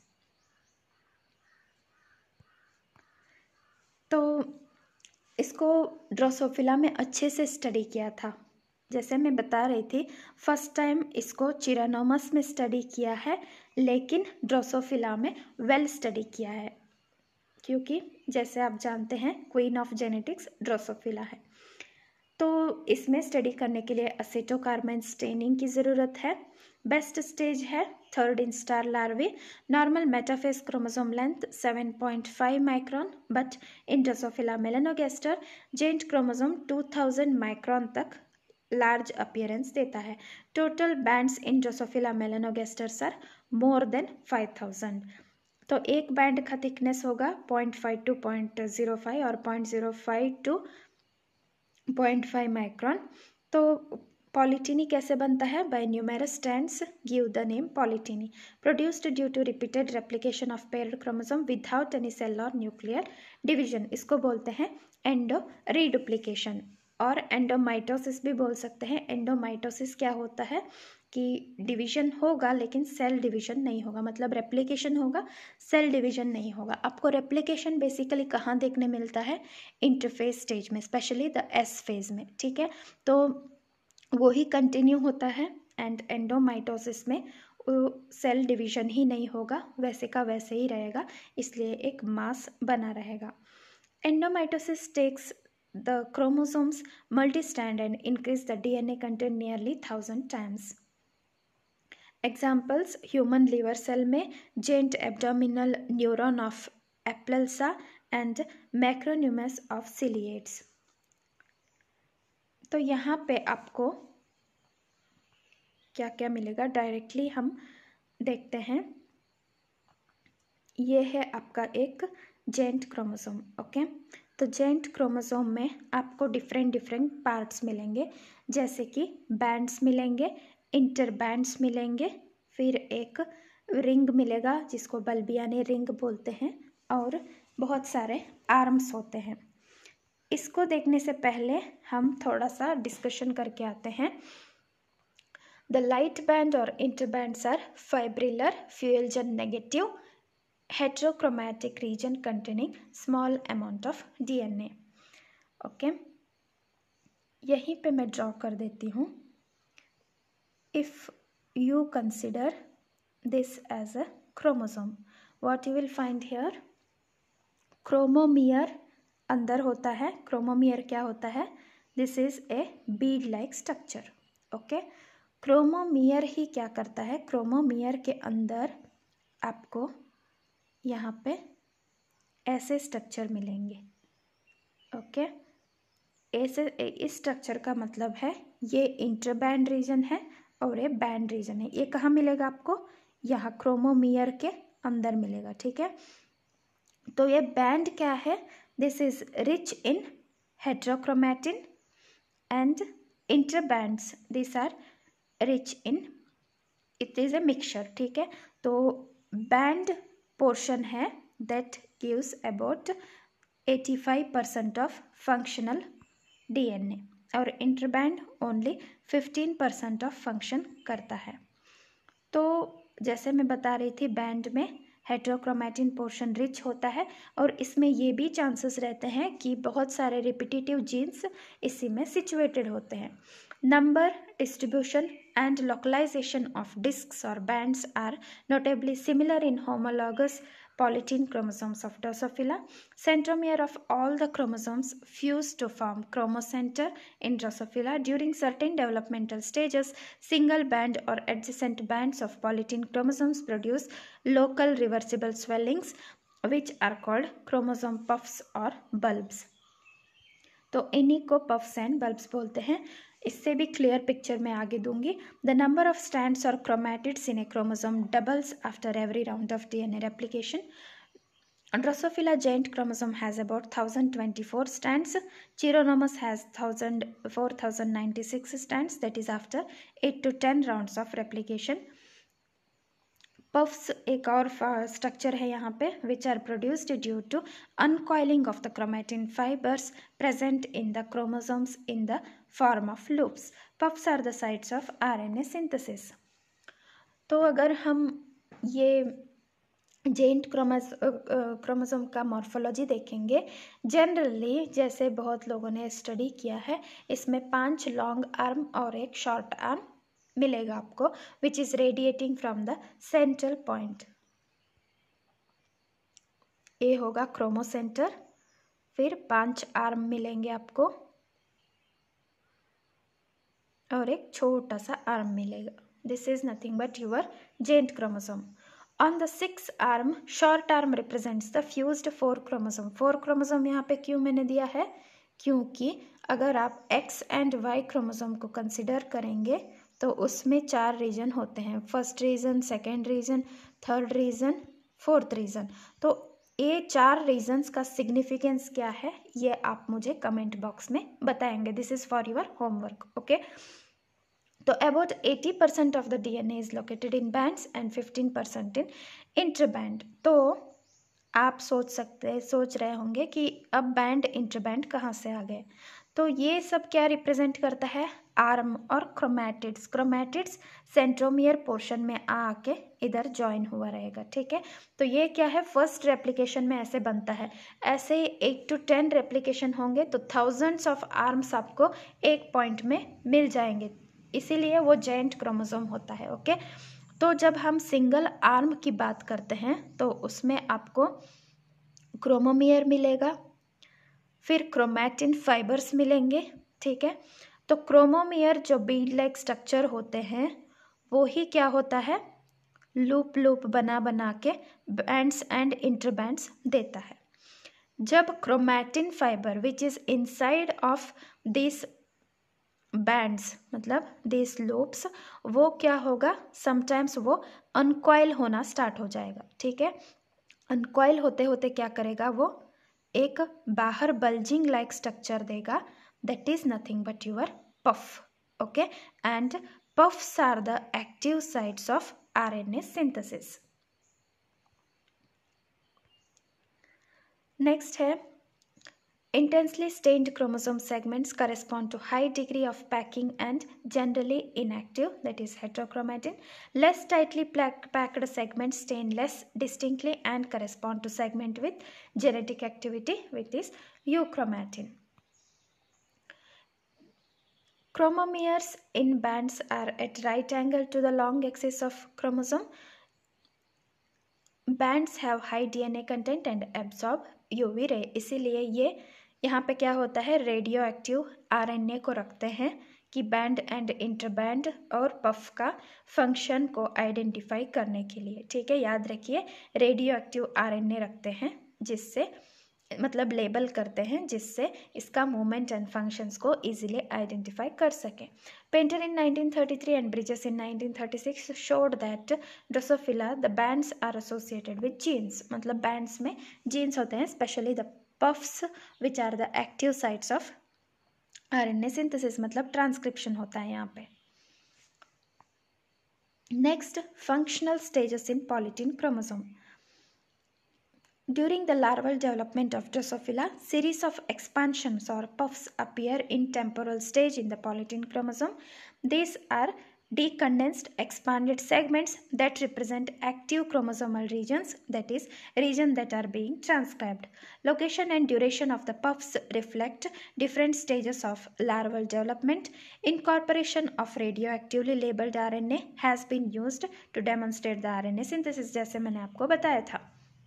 तो इसको ड्रोसोफिला में अच्छे से स्टडी किया था। जैसे मैं बता रही थी, फर्स्ट टाइम इसको चिरानोमस में स्टडी किया है, लेकिन ड्रोसोफिला में वेल स्टडी किया है, क्योंकि जैसे आप जानते हैं क्वीन ऑफ जेनेटिक्स ड्रोसोफिला है। तो इसमें स्टडी करने के लिए असेटोकार्बन स्टेनिंग की ज़रूरत है। बेस्ट स्टेज है third instar larvae. Normal metaphase chromosome length seven point five micron, but in Drosophila melanogaster giant chromosome two thousand micron तक लार्ज अपीयरेंस देता है। Total bands in Drosophila melanogaster are more than five thousand. तो एक बैंड का थिकनेस होगा point five to point zero five और point zero five to point five micron. तो पॉलीटिनी कैसे बनता है? By numerous strands give the name polyteny, produced due to repeated replication of paired chromosome without any cell और न्यूक्लियर डिवीजन। इसको बोलते हैं एंडो रीडुप्लिकेशन, और एंडोमाइटोसिस भी बोल सकते हैं। एंडोमाइटोसिस क्या होता है कि डिवीजन होगा लेकिन सेल डिवीजन नहीं होगा, मतलब रेप्लिकेशन होगा, सेल डिवीजन नहीं होगा। आपको रेप्लिकेशन बेसिकली कहाँ देखने मिलता है? इंटरफेज स्टेज में, स्पेशली द एस फेज में, ठीक है। तो वो ही कंटिन्यू होता है, एंड एंडोमाइटोसिस में सेल डिवीजन ही नहीं होगा, वैसे का वैसे ही रहेगा, इसलिए एक मास बना रहेगा। Endomitosis takes the chromosomes multi-strand and increase the D N A content nearly thousand times. Examples: human liver cell में giant abdominal neuron of Apelsa and macronucleus of ciliates. तो यहाँ पे आपको क्या क्या मिलेगा डायरेक्टली हम देखते हैं। ये है आपका एक जेंट क्रोमोसोम, ओके। तो जेंट क्रोमोसोम में आपको डिफरेंट डिफरेंट पार्ट्स मिलेंगे, जैसे कि बैंड्स मिलेंगे, इंटर बैंड्स मिलेंगे, फिर एक रिंग मिलेगा जिसको बल्बियानी रिंग बोलते हैं, और बहुत सारे आर्म्स होते हैं। इसको देखने से पहले हम थोड़ा सा डिस्कशन करके आते हैं। द लाइट बैंड और interbands are fibrillar fuel negative heterochromatic region containing small amount of D N A, okay. यहीं पे मैं ड्रॉ कर देती हूँ। If you consider this as a chromosome, what you will find here? Chromomere अंदर होता है। Chromomere क्या होता है? This is a bead like structure, okay. Chromomere ही क्या करता है? Chromomere के अंदर आपको यहाँ पे ऐसे स्ट्रक्चर मिलेंगे, ओके। ऐसे इस स्ट्रक्चर का मतलब है ये इंटरबैंड रीजन है और ये बैंड रीजन है। ये कहाँ मिलेगा आपको? यहाँ क्रोमोमियर के अंदर मिलेगा, ठीक है। तो ये बैंड क्या है? This is rich in heterochromatin and interbands this are rich in, it is a mixture, ठीक है। तो बैंड पोर्शन है that gives about eighty-five percent of functional D N A और interband only fifteen percent of फंक्शन करता है। तो जैसे मैं बता रही थी, बैंड में हेट्रोक्रोमैटिन पोर्शन रिच होता है और इसमें ये भी चांसेस रहते हैं कि बहुत सारे रिपीटेटिव जीन्स इसी में सिचुएटेड होते हैं। Number, distribution and localization of discs or bands are notably similar in homologous polytene chromosomes of Drosophila. Centromere of all the chromosomes fuse to form chromocenter in Drosophila. During certain developmental stages, single band or adjacent bands of polytene chromosomes produce local reversible swellings, which are called chromosome puffs or bulbs. तो इन्हीं को पफ्स एंड बल्ब्स बोलते हैं। इससे भी क्लियर पिक्चर मैं आगे दूंगी। द नंबर ऑफ स्ट्रैंड्स और chromatids in a chromosome doubles after every round of DNA replication. Drosophila giant chromosome has about one thousand twenty-four strands. Chironomus has four thousand ninety-six strands, that is after eight to ten rounds of replication. Puffs एक और स्ट्रक्चर है यहाँ पे, which are produced due to uncoiling of the chromatin fibers present in the chromosomes in the form of loops. Puffs are the sites of R N A synthesis. तो अगर हम ये जेंट क्रोमोस क्रोमोसोम का मॉर्फोलॉजी देखेंगे, जनरली जैसे बहुत लोगों ने स्टडी किया है, इसमें पांच लॉन्ग आर्म और एक शॉर्ट आर्म मिलेगा आपको, which is radiating from the central point. ए होगा क्रोमोसेंटर, फिर पांच आर्म मिलेंगे आपको और एक छोटा सा आर्म मिलेगा। This is nothing but your giant chromosome. On the six arm, short arm represents the fused four chromosome. Four chromosome यहाँ पे क्यों मैंने दिया है, क्योंकि अगर आप एक्स एंड वाई क्रोमोसोम को कंसिडर करेंगे तो उसमें चार रीजन होते हैं, first region, second region, third region, fourth region. तो ये चार रीजन्स का सिग्निफिकेंस क्या है ये आप मुझे कमेंट बॉक्स में बताएंगे। This is for your homework, okay. तो about eighty percent of the DNA is located in bands and fifteen percent in interband. तो आप सोच सकते सोच रहे होंगे कि अब बैंड इंटरबैंड कहाँ से आ गए। तो ये सब क्या रिप्रेजेंट करता है, आर्म और क्रोमैटिड्स। क्रोमैटिड्स सेंट्रोमियर पोर्शन में आके इधर ज्वाइन हुआ रहेगा, ठीक है। तो ये क्या है, फर्स्ट रेप्लिकेशन में ऐसे बनता है। ऐसे ही एट टू टेन रेप्लिकेशन होंगे तो थाउजेंड्स ऑफ आर्म्स आपको एक पॉइंट में मिल जाएंगे, इसीलिए वो जॉइंट क्रोमोसोम होता है, ओके। तो जब हम सिंगल आर्म की बात करते हैं तो उसमें आपको क्रोमोमियर मिलेगा, फिर क्रोमैटिन फाइबर्स मिलेंगे, ठीक है। तो क्रोमोमियर जो बीड लाइक स्ट्रक्चर होते हैं वो ही क्या होता है, लूप लूप बना बना के बैंड्स एंड इंटरबैंड्स देता है। जब chromatin fibre which is inside of this bands मतलब दिस लूप्स, वो क्या होगा, समटाइम्स वो अनकॉइल होना स्टार्ट हो जाएगा, ठीक है। अनकॉइल होते होते क्या करेगा, वो एक बाहर बल्जिंग लाइक स्ट्रक्चर देगा, that is nothing but your puff, okay. And puffs are the active sites of RNA synthesis. Next है, intensely stained chromosome segments correspond to high degree of packing and generally inactive, that is heterochromatin. Less tightly packed segments stain less distinctly and correspond to segment with genetic activity, which is euchromatin. Chromomeres in bands are at right angle to the long axis of chromosome. Bands have high D N A content and absorb U V ray, इसीलिए ये यहाँ पे क्या होता है, रेडियो एक्टिव आरएनए को रखते हैं कि बैंड एंड इंटरबैंड और पफ का फंक्शन को आइडेंटिफाई करने के लिए, ठीक है। याद रखिए, रेडियो एक्टिव आरएनए रखते हैं जिससे मतलब लेबल करते हैं जिससे इसका मूवमेंट एंड फंक्शंस को इजीली आइडेंटिफाई कर सकें। Painter in nineteen thirty three and Bridges in nineteen thirty six showed that Drosophila the bands are associated with genes, मतलब बैंड्स में जीन्स होते हैं, specially the puffs which are the active sites of RNA synthesis, मतलब ट्रांसक्रिप्शन होता है यहाँ पे। Next, functional stages in polytene chromosome. During the larval development of Drosophila, series of expansions or puffs appear in temporal stage in the polytene chromosome. These are decondensed expanded segments that represent active chromosomal regions, that is, regions that are being transcribed. Location and duration of the puffs reflect different stages of larval development. Incorporation of radioactively labeled R N A has been used to demonstrate the R N A synthesis, जैसे मैंने आपको बताया था।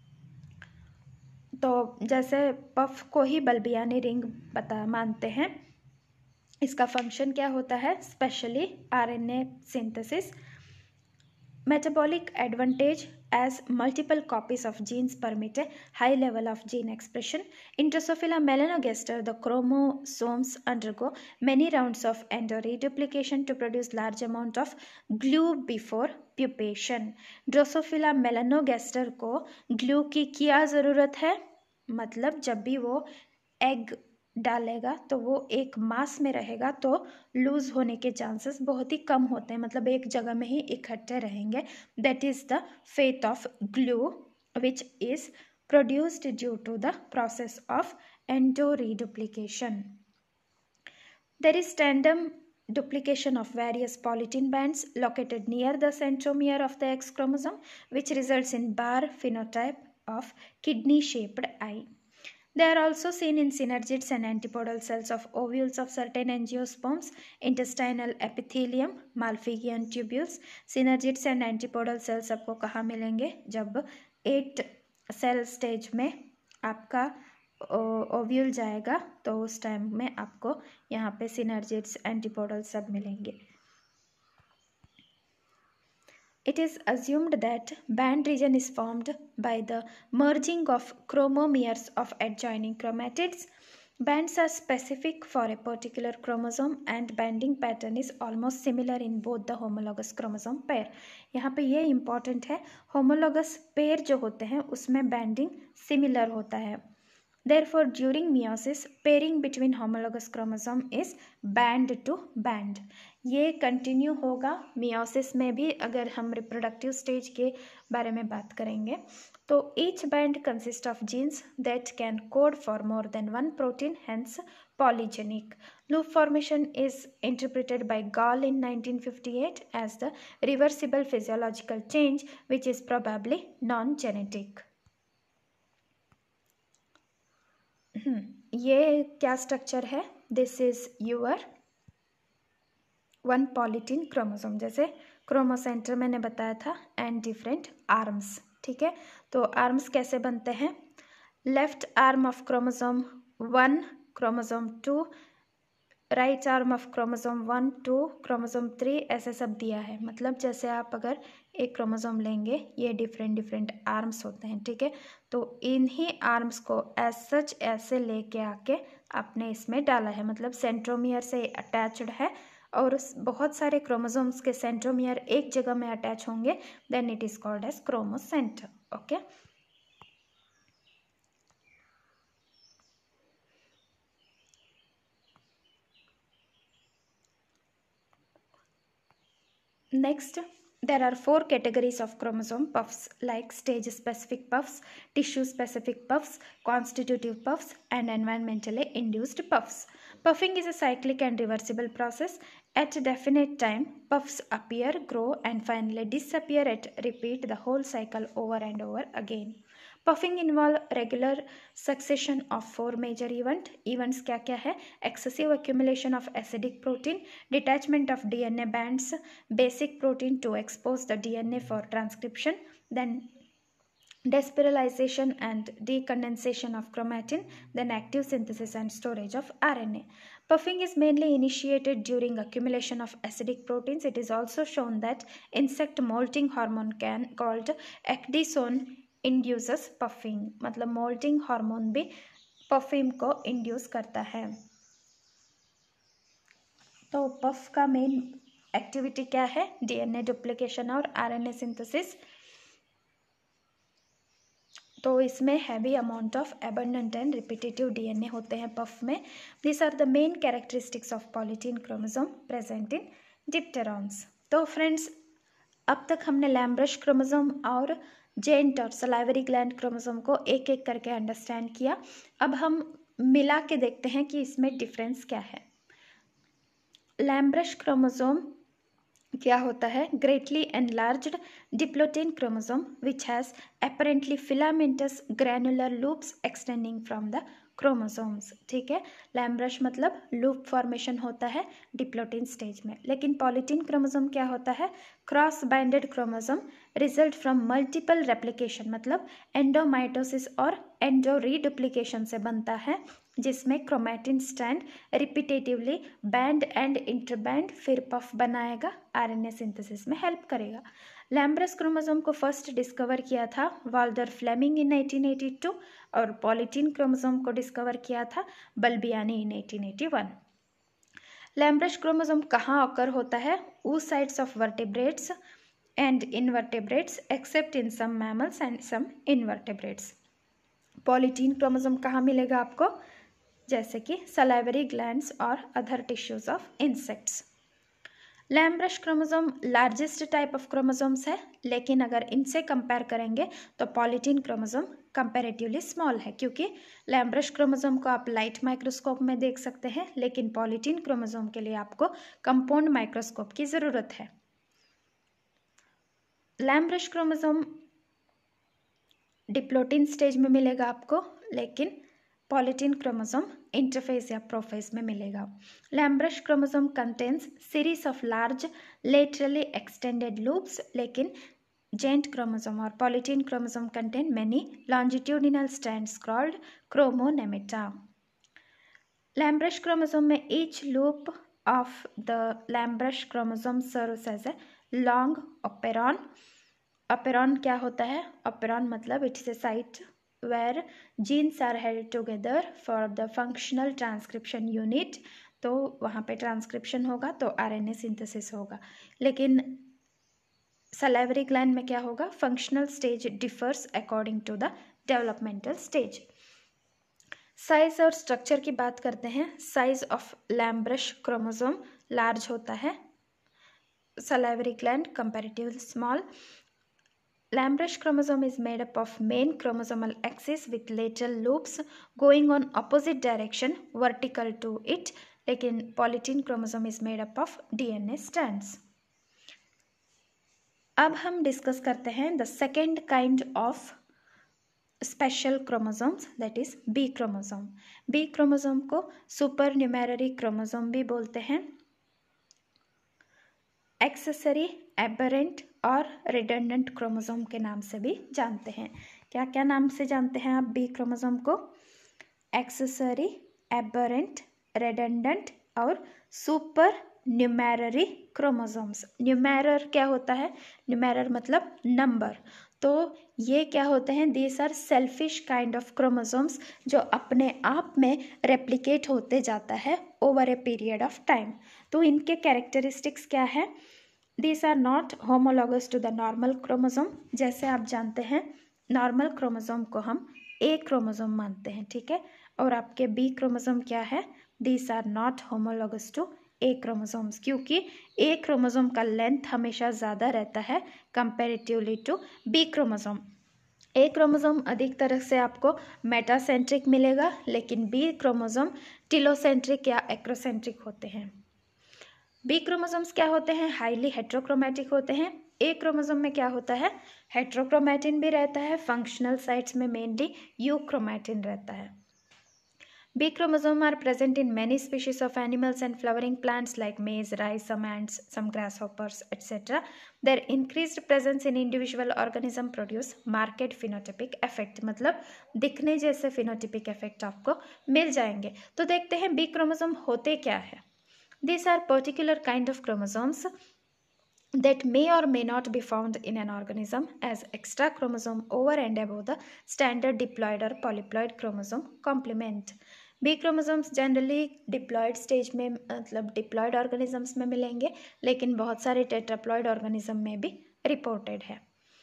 तो जैसे पफ को ही बल्बियानी रिंग बता मानते हैं, इसका फंक्शन क्या होता है, specially RNA synthesis. Metabolic advantage as multiple copies of genes permit a high level of gene expression. In Drosophila melanogaster, the chromosomes undergo many rounds of endoreduplication to produce large amount of glue before pupation. Drosophila melanogaster को glue की क्या ज़रूरत है, मतलब जब भी वो एग डालेगा तो वो एक मास में रहेगा तो लूज होने के चांसेस बहुत ही कम होते हैं, मतलब एक जगह में ही इकट्ठे रहेंगे। That is the fate of glue which is produced due to the process of endoreduplication. There is tandem duplication of various polytene bands located near the centromere of the X chromosome, which results in bar phenotype of kidney shaped eye. They are also seen in synergids and antipodal cells of ovules of certain angiosperms, intestinal epithelium, Malpighian tubules. Synergids and antipodal cells आपको कहाँ मिलेंगे? जब एट सेल स्टेज में आपका ओव्यूल जाएगा तो उस टाइम में आपको यहाँ पे synergids, antipodal सब मिलेंगे. It is assumed that band region is formed by the merging of chromomeres of adjoining chromatids. Bands are specific for a particular chromosome and banding pattern is almost similar in both the homologous chromosome pair. यहाँ पे ये important है, homologous pair जो होते हैं उसमें banding similar होता है. Therefore, during meiosis, pairing between homologous chromosome is band to band. ये कंटिन्यू होगा meiosis में भी. अगर हम reproductive stage के बारे में बात करेंगे तो each band consists of genes that can code for more than one protein, hence polygenic. Loop formation is interpreted by Gall in nineteen fifty-eight as the reversible physiological change which is probably non-genetic. ये क्या स्ट्रक्चर है? This is your one polytene chromosome. जैसे क्रोमोसेंटर मैंने बताया था एंड डिफरेंट आर्म्स. ठीक है, तो आर्म्स कैसे बनते हैं? Left arm of chromosome one, chromosome two, right arm of chromosome one, two, chromosome three, ऐसे सब दिया है. मतलब जैसे आप अगर एक क्रोमोसोम लेंगे ये डिफरेंट डिफरेंट आर्म्स होते हैं. ठीक है, तो इन्हीं आर्म्स को एज सच ऐसे लेके आके आपने इसमें डाला है. मतलब सेंट्रोमियर से अटैच्ड है और बहुत सारे क्रोमोसोम्स के सेंट्रोमियर एक जगह में अटैच होंगे, then it is called as chromocentre. Okay, next, there are four categories of chromosome puffs like stage specific puffs, tissue specific puffs, constitutive puffs and environmentally induced puffs. Puffing is a cyclic and reversible process. At definite time, puffs appear, grow and finally disappear at repeat the whole cycle over and over again. Puffing involve regular succession of four major event. Events क्या क्या है? Excessive accumulation of acidic protein, detachment of D N A bands, basic protein to expose the D N A for transcription, then despiralization and decondensation of chromatin, then active synthesis and storage of R N A. Puffing is mainly initiated during accumulation of acidic proteins. It is also shown that insect molting hormone can called ecdysone induces puffing. मतलब molting hormone भी puffing को induce करता है. तो puff का main activity क्या है? D N A duplication और R N A synthesis. तो इसमें heavy amount of abundant and repetitive DNA होते हैं पफ में. This are the main characteristics of polytene chromosome present in dipterans. तो फ्रेंड्स, अब तक हमने लैम्ब्रश क्रोमोसोम और जेंट और सलाइवरी ग्लैंड क्रोमोसोम को एक एक करके अंडरस्टैंड किया. अब हम मिला के देखते हैं कि इसमें डिफरेंस क्या है. लैम्ब्रश क्रोमोसोम क्या होता है? Greatly enlarged diplotene chromosome which has apparently filamentous granular loops extending from the chromosomes. ठीक है, लैम्ब्रश मतलब लूप फॉर्मेशन होता है डिप्लोटीन स्टेज में. लेकिन पॉलीटीन क्रोमोसोम क्या होता है? Cross binded chromosome result from multiple replication, मतलब एंडोमाइटोसिस और एंडो रीडुप्लिकेशन से बनता है, जिसमें chromatin strand repetitively band and interband फिर पफ बनाएगा, आरएनए सिंथेसिस में हेल्प करेगा. लैम्ब्रस क्रोमोसोम को फर्स्ट डिस्कवर किया था Walther Flemming in eighteen eighty two और पॉलीटीन क्रोमोसोम को डिस्कवर किया था Balbiani in eighteen eighty one. Lampbrush chromosome कहाँ ऑकर होता है? oocytes ऑफ vertebrates and invertebrates accept in some mammals and some invertebrates. Polytene chromosome कहाँ मिलेगा आपको? जैसे कि सलाइवरी ग्लैंड्स और other tissues of insects. Lampbrush chromosome largest type of chromosomes है, लेकिन अगर इनसे कंपेयर करेंगे तो पॉलीटीन क्रोमोसोम कंपैरेटिवली स्मॉल है, क्योंकि लैम्ब्रश क्रोमोसोम को आप लाइट माइक्रोस्कोप में देख सकते हैं, लेकिन पॉलीटीन क्रोमोसोम के लिए आपको कंपाउंड माइक्रोस्कोप की ज़रूरत है. लैम्ब्रश क्रोमोसोम डिप्लोटीन स्टेज में मिलेगा आपको, लेकिन पॉलीटीन क्रोमोसोम इंटरफेस या प्रोफेस में मिलेगा। Lampbrush chromosome contains series of large laterally extended loops, लेकिन जेंट क्रोमोसोम और polytene chromosome contain many longitudinal strands called chromonemata. Lampbrush chromosome में each loop of the lampbrush chromosome serves as a long operon. Operon क्या होता है? ओपेरॉन मतलब it's a site where genes are held together for the functional transcription unit. तो वहाँ पे ट्रांसक्रिप्शन होगा तो आरएनए सिंथेसिस होगा। लेकिन सलाइवरी ग्लैंड में क्या होगा? Functional stage differs according to the developmental stage. Size और स्ट्रक्चर की बात करते हैं। Size of lampbrush chromosome large होता है, salivary gland comparatively small. Lambrush chromosome is made up of main chromosomal axis with lateral loops going on opposite direction vertical to it, लेकिन polytene chromosome is made up of D N A strands. अब हम डिस्कस करते हैं the second kind of special chromosomes, that is B chromosome. B chromosome को supernumerary chromosome भी बोलते हैं, एक्सेसरी, एबरेंट और रिडंडेंट क्रोमोसोम के नाम से भी जानते हैं। क्या क्या नाम से जानते हैं आप बी क्रोमोसोम को? एक्सेसरी, एबरेंट, रिडंडेंट और सुपर न्यूमेररी क्रोमोसोम्स। न्यूमेरर क्या होता है? न्यूमेरर मतलब नंबर। तो ये क्या होते हैं? These are selfish kind of chromosomes जो अपने आप में रेप्लिकेट होते जाता है over a period of time. तो इनके कैरेक्टरिस्टिक्स क्या है? These are not homologous to the normal chromosome. जैसे आप जानते हैं नॉर्मल क्रोमोसोम को हम ए क्रोमोसोम मानते हैं, ठीक है, और आपके बी क्रोमोसोम क्या है? These are not homologous to A chromosomes, क्योंकि ए क्रोमोसोम का लेंथ हमेशा ज़्यादा रहता है comparatively to B chromosome. A chromosome अधिक तरह से आपको मेटासेंट्रिक मिलेगा, लेकिन बी क्रोमोसोम टिलोसेंट्रिक या एक्रोसेंट्रिक होते हैं। बी क्रोमोसोम्स क्या होते हैं? हाईली हेट्रोक्रोमैटिक होते हैं। ए क्रोमोसोम में क्या होता है? हेट्रोक्रोमैटिन भी रहता है, फंक्शनल साइट्स में मेनली यूक्रोमैटिन रहता है। B chromosome are present in many species of animals and flowering plants like maize, rice, some ants, some grasshoppers, et cetera. Their increased presence in individual organism produce marked phenotypic effect, मतलब दिखने जैसे phenotypic effect आपको मिल जाएंगे। तो देखते हैं B chromosome होते क्या है। These are particular kind of chromosomes that may or may not be found in an organism as extra chromosome over and above the standard diploid or polyploid chromosome complement. B chromosomes generally diploid stage में मतलब डिप्लॉयड ऑर्गेनिजम्स में मिलेंगे, लेकिन बहुत सारे टेट्राप्लॉयड ऑर्गेनिज्म में भी रिपोर्टेड है।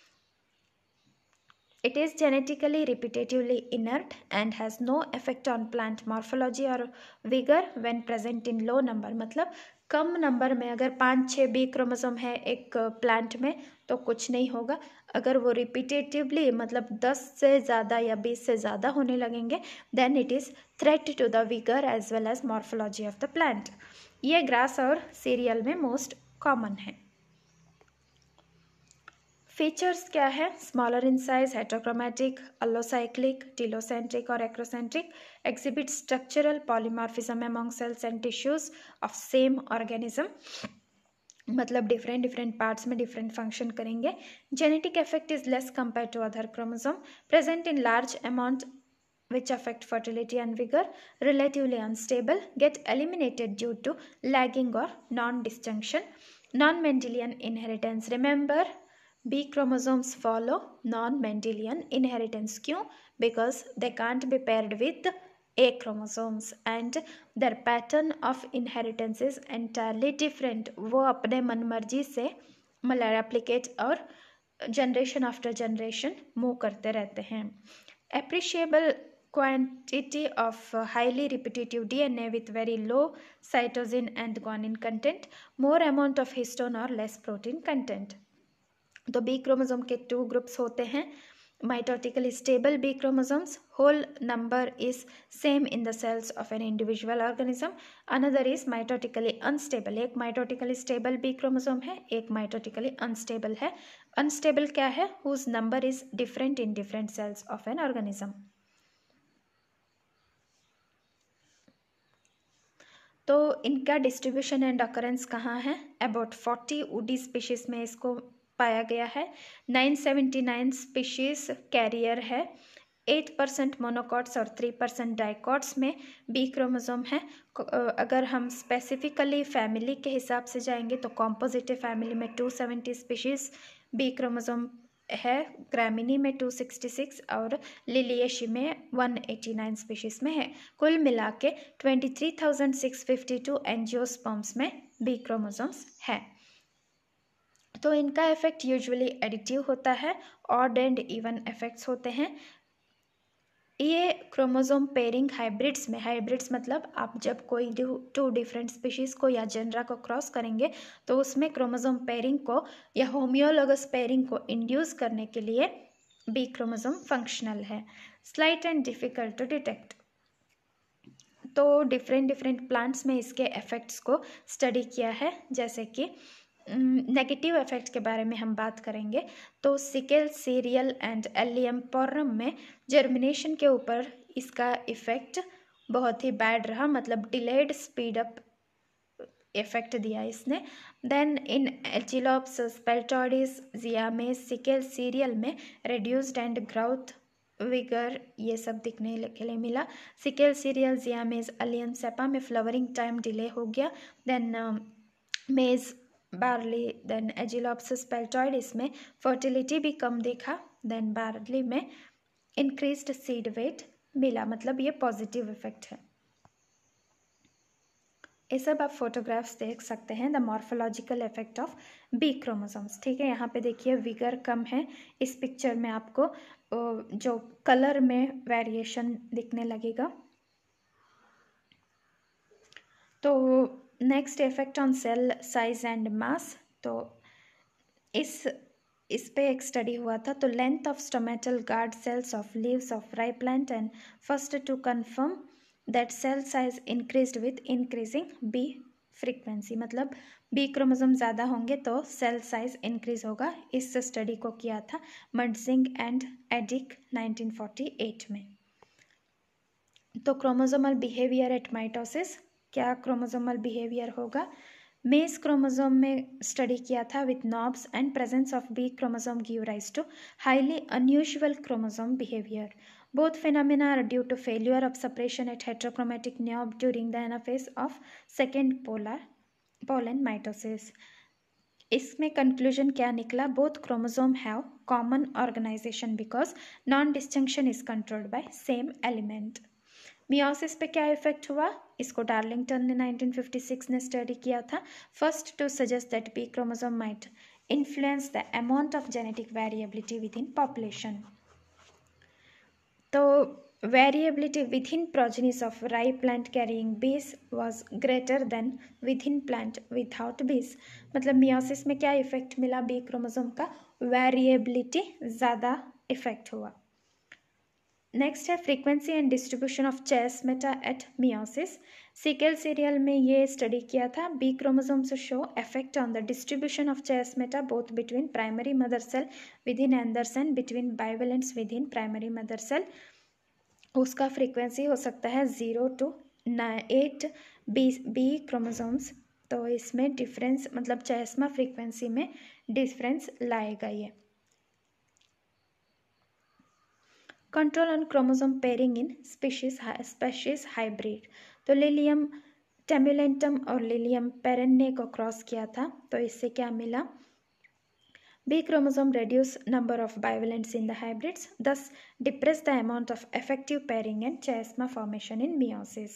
It is genetically repetitively inert and has no effect on plant morphology or vigor when present in low number, मतलब कम नंबर में अगर पाँच छः बी क्रोमोसोम है एक प्लांट में तो कुछ नहीं होगा। अगर वो रिपीटेटिवली मतलब दस से ज़्यादा या बीस से ज़्यादा होने लगेंगे then it is threat to the vigour as well as morphology of the plant. ये ग्रास और सीरियल में मोस्ट कॉमन है। फीचर्स क्या है? Smaller in size, heterochromatic, allocyclic, telocentric और acrocentric, exhibit structural polymorphism among cells and tissues of same organism, मतलब डिफरेंट डिफरेंट पार्ट्स में डिफरेंट फंक्शन करेंगे। Genetic effect is less compare to other chromosome, present in large amount which affect fertility and vigor, relatively unstable, get eliminated due to lagging or non-disjunction, non-Mendelian inheritance. Remember, B chromosomes follow non-Mendelian inheritance. क्यों? Because they can't be paired with A chromosomes and their pattern of inheritance is entirely different. वो अपने मन मर्जी से मतलब replicate और generation after generation move करते रहते हैं। Appreciable quantity of uh, highly repetitive D N A with very low cytosine and guanine content, more amount of histone or less protein content. तो बी क्रोमोसोम के टू ग्रुप्स होते हैं। Mitotically stable B chromosomes, whole number is same in the cells of an individual organism. Another is mitotically unstable, एक माइटोटिकली स्टेबल बी क्रोमोसोम है, एक माइटोटिकली अनस्टेबल है। अनस्टेबल क्या है? Whose number is different in different cells of an organism. तो इनका डिस्ट्रीब्यूशन एंड अकरेंस कहाँ है? अबाउट फोर्टी वुडी स्पीशीज में इसको पाया गया है। Nine seventy nine species carrier है। एट परसेंट मोनोकॉट्स और थ्री परसेंट डाइकॉट्स में बी क्रोमोसोम है। अगर हम स्पेसिफिकली फैमिली के हिसाब से जाएंगे तो कॉम्पोजिटिव फैमिली में two seventy species B chromosome है, ग्रामिनी में टू सिक्सटी सिक्स और लिलियेशी में वन एटी नाइन स्पीशीज में है। कुल मिला के twenty three thousand six fifty two angiosperms में बी क्रोमोसोम्स है। तो इनका इफेक्ट यूजुअली एडिटिव होता है, ऑड एंड इवन इफेक्ट्स होते हैं। ये क्रोमोसोम पेयरिंग हाइब्रिड्स में, हाइब्रिड्स मतलब आप जब कोई टू डिफरेंट स्पीशीज़ को या जेनरा को क्रॉस करेंगे तो उसमें क्रोमोसोम पेयरिंग को या होमियोलॉगस पेयरिंग को इंड्यूस करने के लिए बी क्रोमोसोम फंक्शनल है। Slight and difficult to detect. तो डिफरेंट डिफरेंट प्लांट्स में इसके इफेक्ट्स को स्टडी किया है। जैसे कि नेगेटिव इफेक्ट के बारे में हम बात करेंगे तो Secale cereale and Allium porrum में जर्मिनेशन के ऊपर इसका इफेक्ट बहुत ही बैड रहा, मतलब डिलेड स्पीड अप इफेक्ट दिया इसने। Then in Aegilops speltoides zea mays Secale cereale में रिड्यूस्ड एंड ग्रोथ विगर ये सब दिखने के लिए मिला। सिकल सीरियल जियामेस अलियम सेपा में फ्लावरिंग टाइम डिले हो गया। देन मेज बार्ली, देन एजिलोप्सिस पेल्टोइडिस में फर्टिलिटी भी कम देखा। देन बार्ली में इंक्रीज्ड सीड वेट मिला, मतलब ये पॉजिटिव इफेक्ट है। ये सब आप फोटोग्राफ्स देख सकते हैं, the morphological effect of B chromosomes. ठीक है, यहाँ पे देखिए विगर कम है। इस पिक्चर में आपको जो कलर में वेरिएशन दिखने लगेगा। तो next effect on cell size and mass. तो इस इस पे एक स्टडी हुआ था। तो length of stomatal guard cells of leaves of rye plant and first to confirm that cell size increased with increasing B frequency, मतलब बी क्रोमोसोम ज़्यादा होंगे तो सेल साइज इंक्रीज होगा। इस स्टडी को किया था Muntzing and Akdik nineteen forty eight में। तो क्रोमोसोमल बिहेवियर एट माइटोसिस, क्या क्रोमोसोमल बिहेवियर होगा? मेस क्रोमोसोम में स्टडी किया था with knobs and presence of B chromosome give rise to highly unusual chromosome behaviour. Both phenomena are due to failure of separation at heterochromatic knob during the anaphase of second polar pollen mitosis. इसमें कंक्लूजन क्या निकला? Both chromosome have common organization because non distinction is controlled by same element. Meiosis पे क्या इफेक्ट हुआ? इसको डार्लिंगटन ने नाइनटीन फिफ्टी सिक्स में स्टडी किया था। First to suggest that B chromosome might influence the amount of genetic variability within population. तो variability within progenies of rye plant carrying Bs was greater than within plant without Bs, मतलब मियोसिस में क्या इफेक्ट मिला? बी क्रोमोसोम का वेरिएबिलिटी ज़्यादा इफेक्ट हुआ। नेक्स्ट है frequency and distribution of chiasmata at meiosis. Secale cereale में ये स्टडी किया था। B chromosomes show effect on the distribution of chiasmata both between primary mother cell within anthers and between bivalents within primary mother cell. उसका फ्रीक्वेंसी हो सकता है zero to eight B B chromosomes. तो इसमें डिफरेंस, मतलब चेस्मा फ्रीक्वेंसी में डिफरेंस लाएगा ये। Control on chromosome pairing in species species hybrid. तो लिलियम टेम्युलेंटम और लिलियम पेरेन्ने को क्रॉस किया था, तो इससे क्या मिला? B chromosome reduce number of bivalents in the hybrids, thus depress the amount of effective pairing and chiasma formation in meiosis.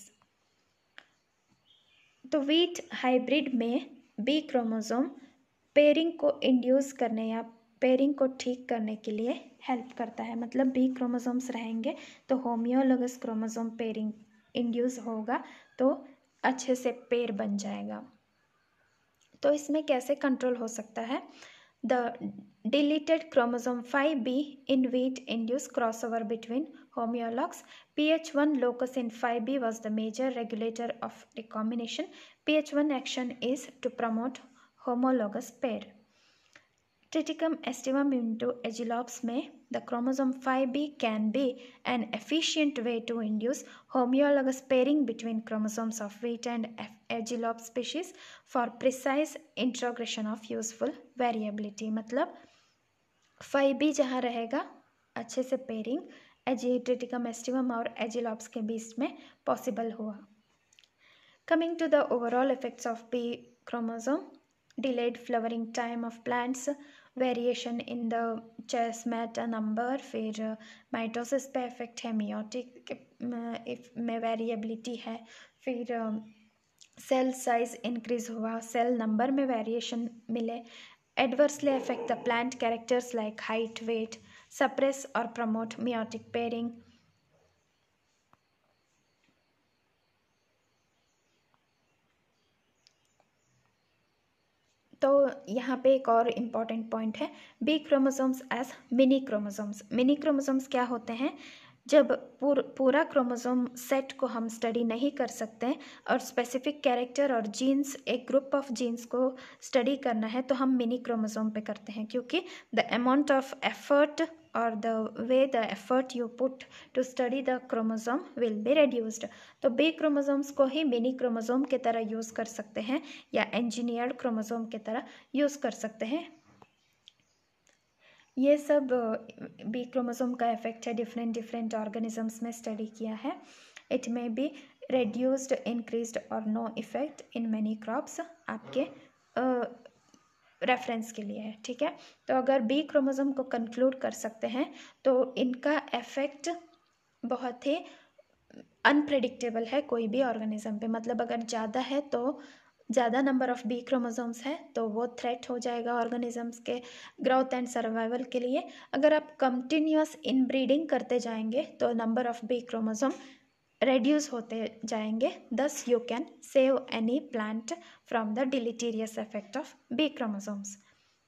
तो वीट हाइब्रिड में बी क्रोमोसोम पेयरिंग को इंड्यूस करने या पेयरिंग को ठीक करने के लिए हेल्प करता है, मतलब बी क्रोमोसोम्स रहेंगे तो होमियोलॉगस क्रोमोसोम पेयरिंग इंड्यूस होगा तो अच्छे से पेयर बन जाएगा। तो इसमें कैसे कंट्रोल हो सकता है? The deleted chromosome five B in wheat induced crossover between homologs. P H one locus in five B was the major regulator of recombination. P H one action is to promote homologous pair. Triticum aestivum into Aegilops में The chromosome five b can be an efficient way to induce homologous pairing between chromosomes of wheat and Aegilops species for precise introgression of useful variability. मतलब फाइव बी जहाँ रहेगा अच्छे से पेयरिंग एजियोट्रिटिकम एस्टिवम और एजिलॉप्स के बीच में पॉसिबल हुआ. Coming to the overall effects of B chromosome, delayed flowering time of plants, variation in the chiasmata number, फिर माइटोसिस पे इफेक्ट है, मियोटिक में वेरिएबिलिटी है, फिर सेल साइज इंक्रीज हुआ, सेल नंबर में वेरिएशन मिले, adversely affect the plant characters like height, weight, suppress और प्रमोट मियोटिक पेयरिंग. तो यहाँ पे एक और इम्पॉर्टेंट पॉइंट है, B chromosomes as mini chromosomes. Mini chromosomes क्या होते हैं? जब पूर, पूरा क्रोमोसोम सेट को हम स्टडी नहीं कर सकते और स्पेसिफिक कैरेक्टर और जीन्स, एक ग्रुप ऑफ जीन्स को स्टडी करना है तो हम मिनी क्रोमोसोम पे करते हैं, क्योंकि द अमाउंट ऑफ एफर्ट और the way the effort you put to study the chromosome will be reduced. तो बी क्रोमोसोम्स को ही मिनी क्रोमोसोम की तरह यूज़ कर सकते हैं या इंजीनियर्ड क्रोमोसोम की तरह यूज़ कर सकते हैं. ये सब बी क्रोमोसोम का इफेक्ट है, डिफरेंट डिफरेंट ऑर्गेनिजम्स में स्टडी किया है. It may be reduced, increased और no effect in many crops. आपके रेफरेंस के लिए है, ठीक है. तो अगर बी क्रोमोसोम को कंक्लूड कर सकते हैं तो इनका इफेक्ट बहुत ही अनप्रेडिक्टेबल है कोई भी ऑर्गेनिज्म पे. मतलब अगर ज़्यादा है तो ज़्यादा नंबर ऑफ बी क्रोमोसोम्स है तो वो थ्रेट हो जाएगा ऑर्गेनिजम्स के ग्रोथ एंड सर्वाइवल के लिए. अगर आप कंटिन्यूस इनब्रीडिंग करते जाएंगे तो number of B chromosome reduce होते जाएंगे. Thus you can save any plant from the deleterious effect of B chromosomes.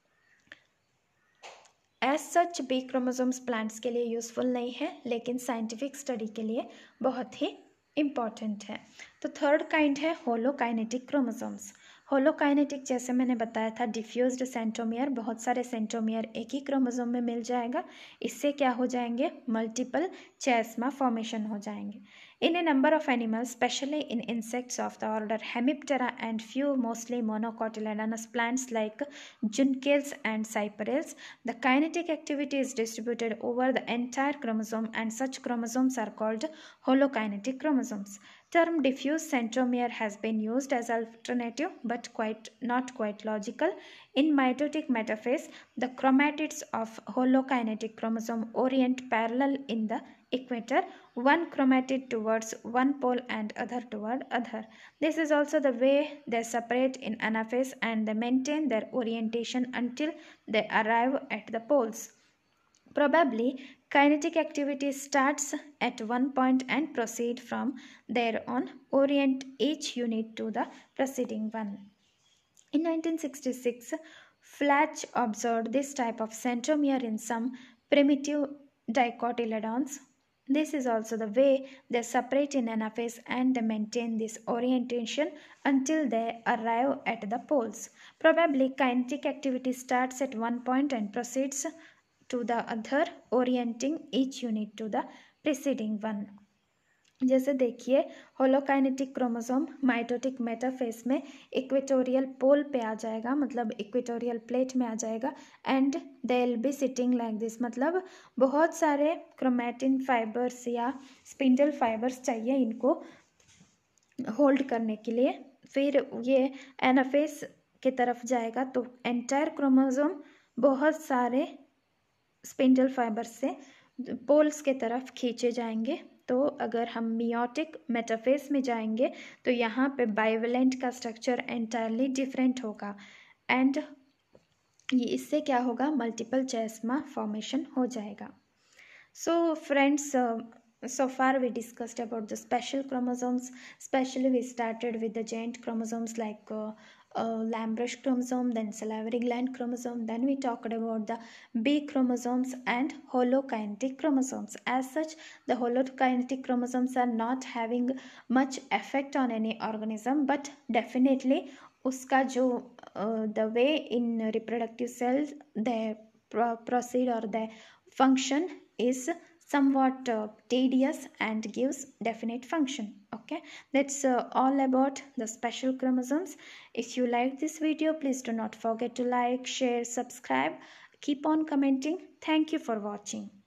As such B chromosomes plants के लिए यूज़फुल नहीं है, लेकिन साइंटिफिक स्टडी के लिए बहुत ही इम्पॉर्टेंट है. तो थर्ड काइंड है होलोकाइनेटिक क्रोमोसोम्स. होलोकाइनेटिक जैसे मैंने बताया था, डिफ्यूज्ड सेंट्रोमियर, बहुत सारे सेंट्रोमियर एक ही क्रोमोसोम में मिल जाएगा. इससे क्या हो जाएंगे? मल्टीपल चेस्मा फॉर्मेशन हो जाएंगे. In a number of animals, especially in insects of the order Hemiptera and few mostly monocotyledonous plants like juncales and cyperales, the kinetic activity is distributed over the entire chromosome, and such chromosomes are called holokinetic chromosomes. Term diffuse centromere has been used as alternative but quite not quite logical. In mitotic metaphase, the chromatids of holokinetic chromosome orient parallel in the equator, one chromatid towards one pole and other toward other. This is also the way they separate in anaphase, and they maintain their orientation until they arrive at the poles. Probably kinetic activity starts at one point and proceed from there on, orient each unit to the preceding one. In nineteen sixty-six, Flach observed this type of centromere in some primitive dicotyledons. This is also the way they separate in anaphase, and they maintain this orientation until they arrive at the poles. Probably kinetic activity starts at one point and proceeds to the other, orienting each unit to the preceding one. जैसे देखिए, होलोकाइनेटिक क्रोमोसोम माइटोटिक मेटाफेज में इक्वेटोरियल पोल पे आ जाएगा, मतलब इक्वेटोरियल प्लेट में आ जाएगा, and they will be sitting like this. मतलब बहुत सारे क्रोमैटिन फाइबर्स या स्पिंडल फाइबर्स चाहिए इनको होल्ड करने के लिए. फिर ये एनाफेज की तरफ जाएगा तो एंटायर क्रोमोसोम बहुत सारे स्पिंडल फाइबर्स से पोल्स के तरफ खींचे जाएंगे. तो अगर हम मियोटिक मेटाफेज में जाएंगे तो यहाँ पे बाइवेलेंट का स्ट्रक्चर एंटायरली डिफरेंट होगा, एंड ये इससे क्या होगा? मल्टीपल चेस्मा फॉर्मेशन हो जाएगा. So friends, so far we discussed about the special chromosomes. Especially we started with the giant chromosomes like uh, uh, Lamb-Rush chromosome, then salivary gland chromosome, then we talked about the B chromosomes and holokinetic chromosomes. As such, the holokinetic chromosomes are not having much effect on any organism, but definitely उसका जो uh, the way in reproductive cells they pro- proceed or the function is somewhat uh, tedious and gives definite function. Okay, that's uh, all about the special chromosomes. If you like this video, please do not forget to like, share, subscribe, keep on commenting. Thank you for watching.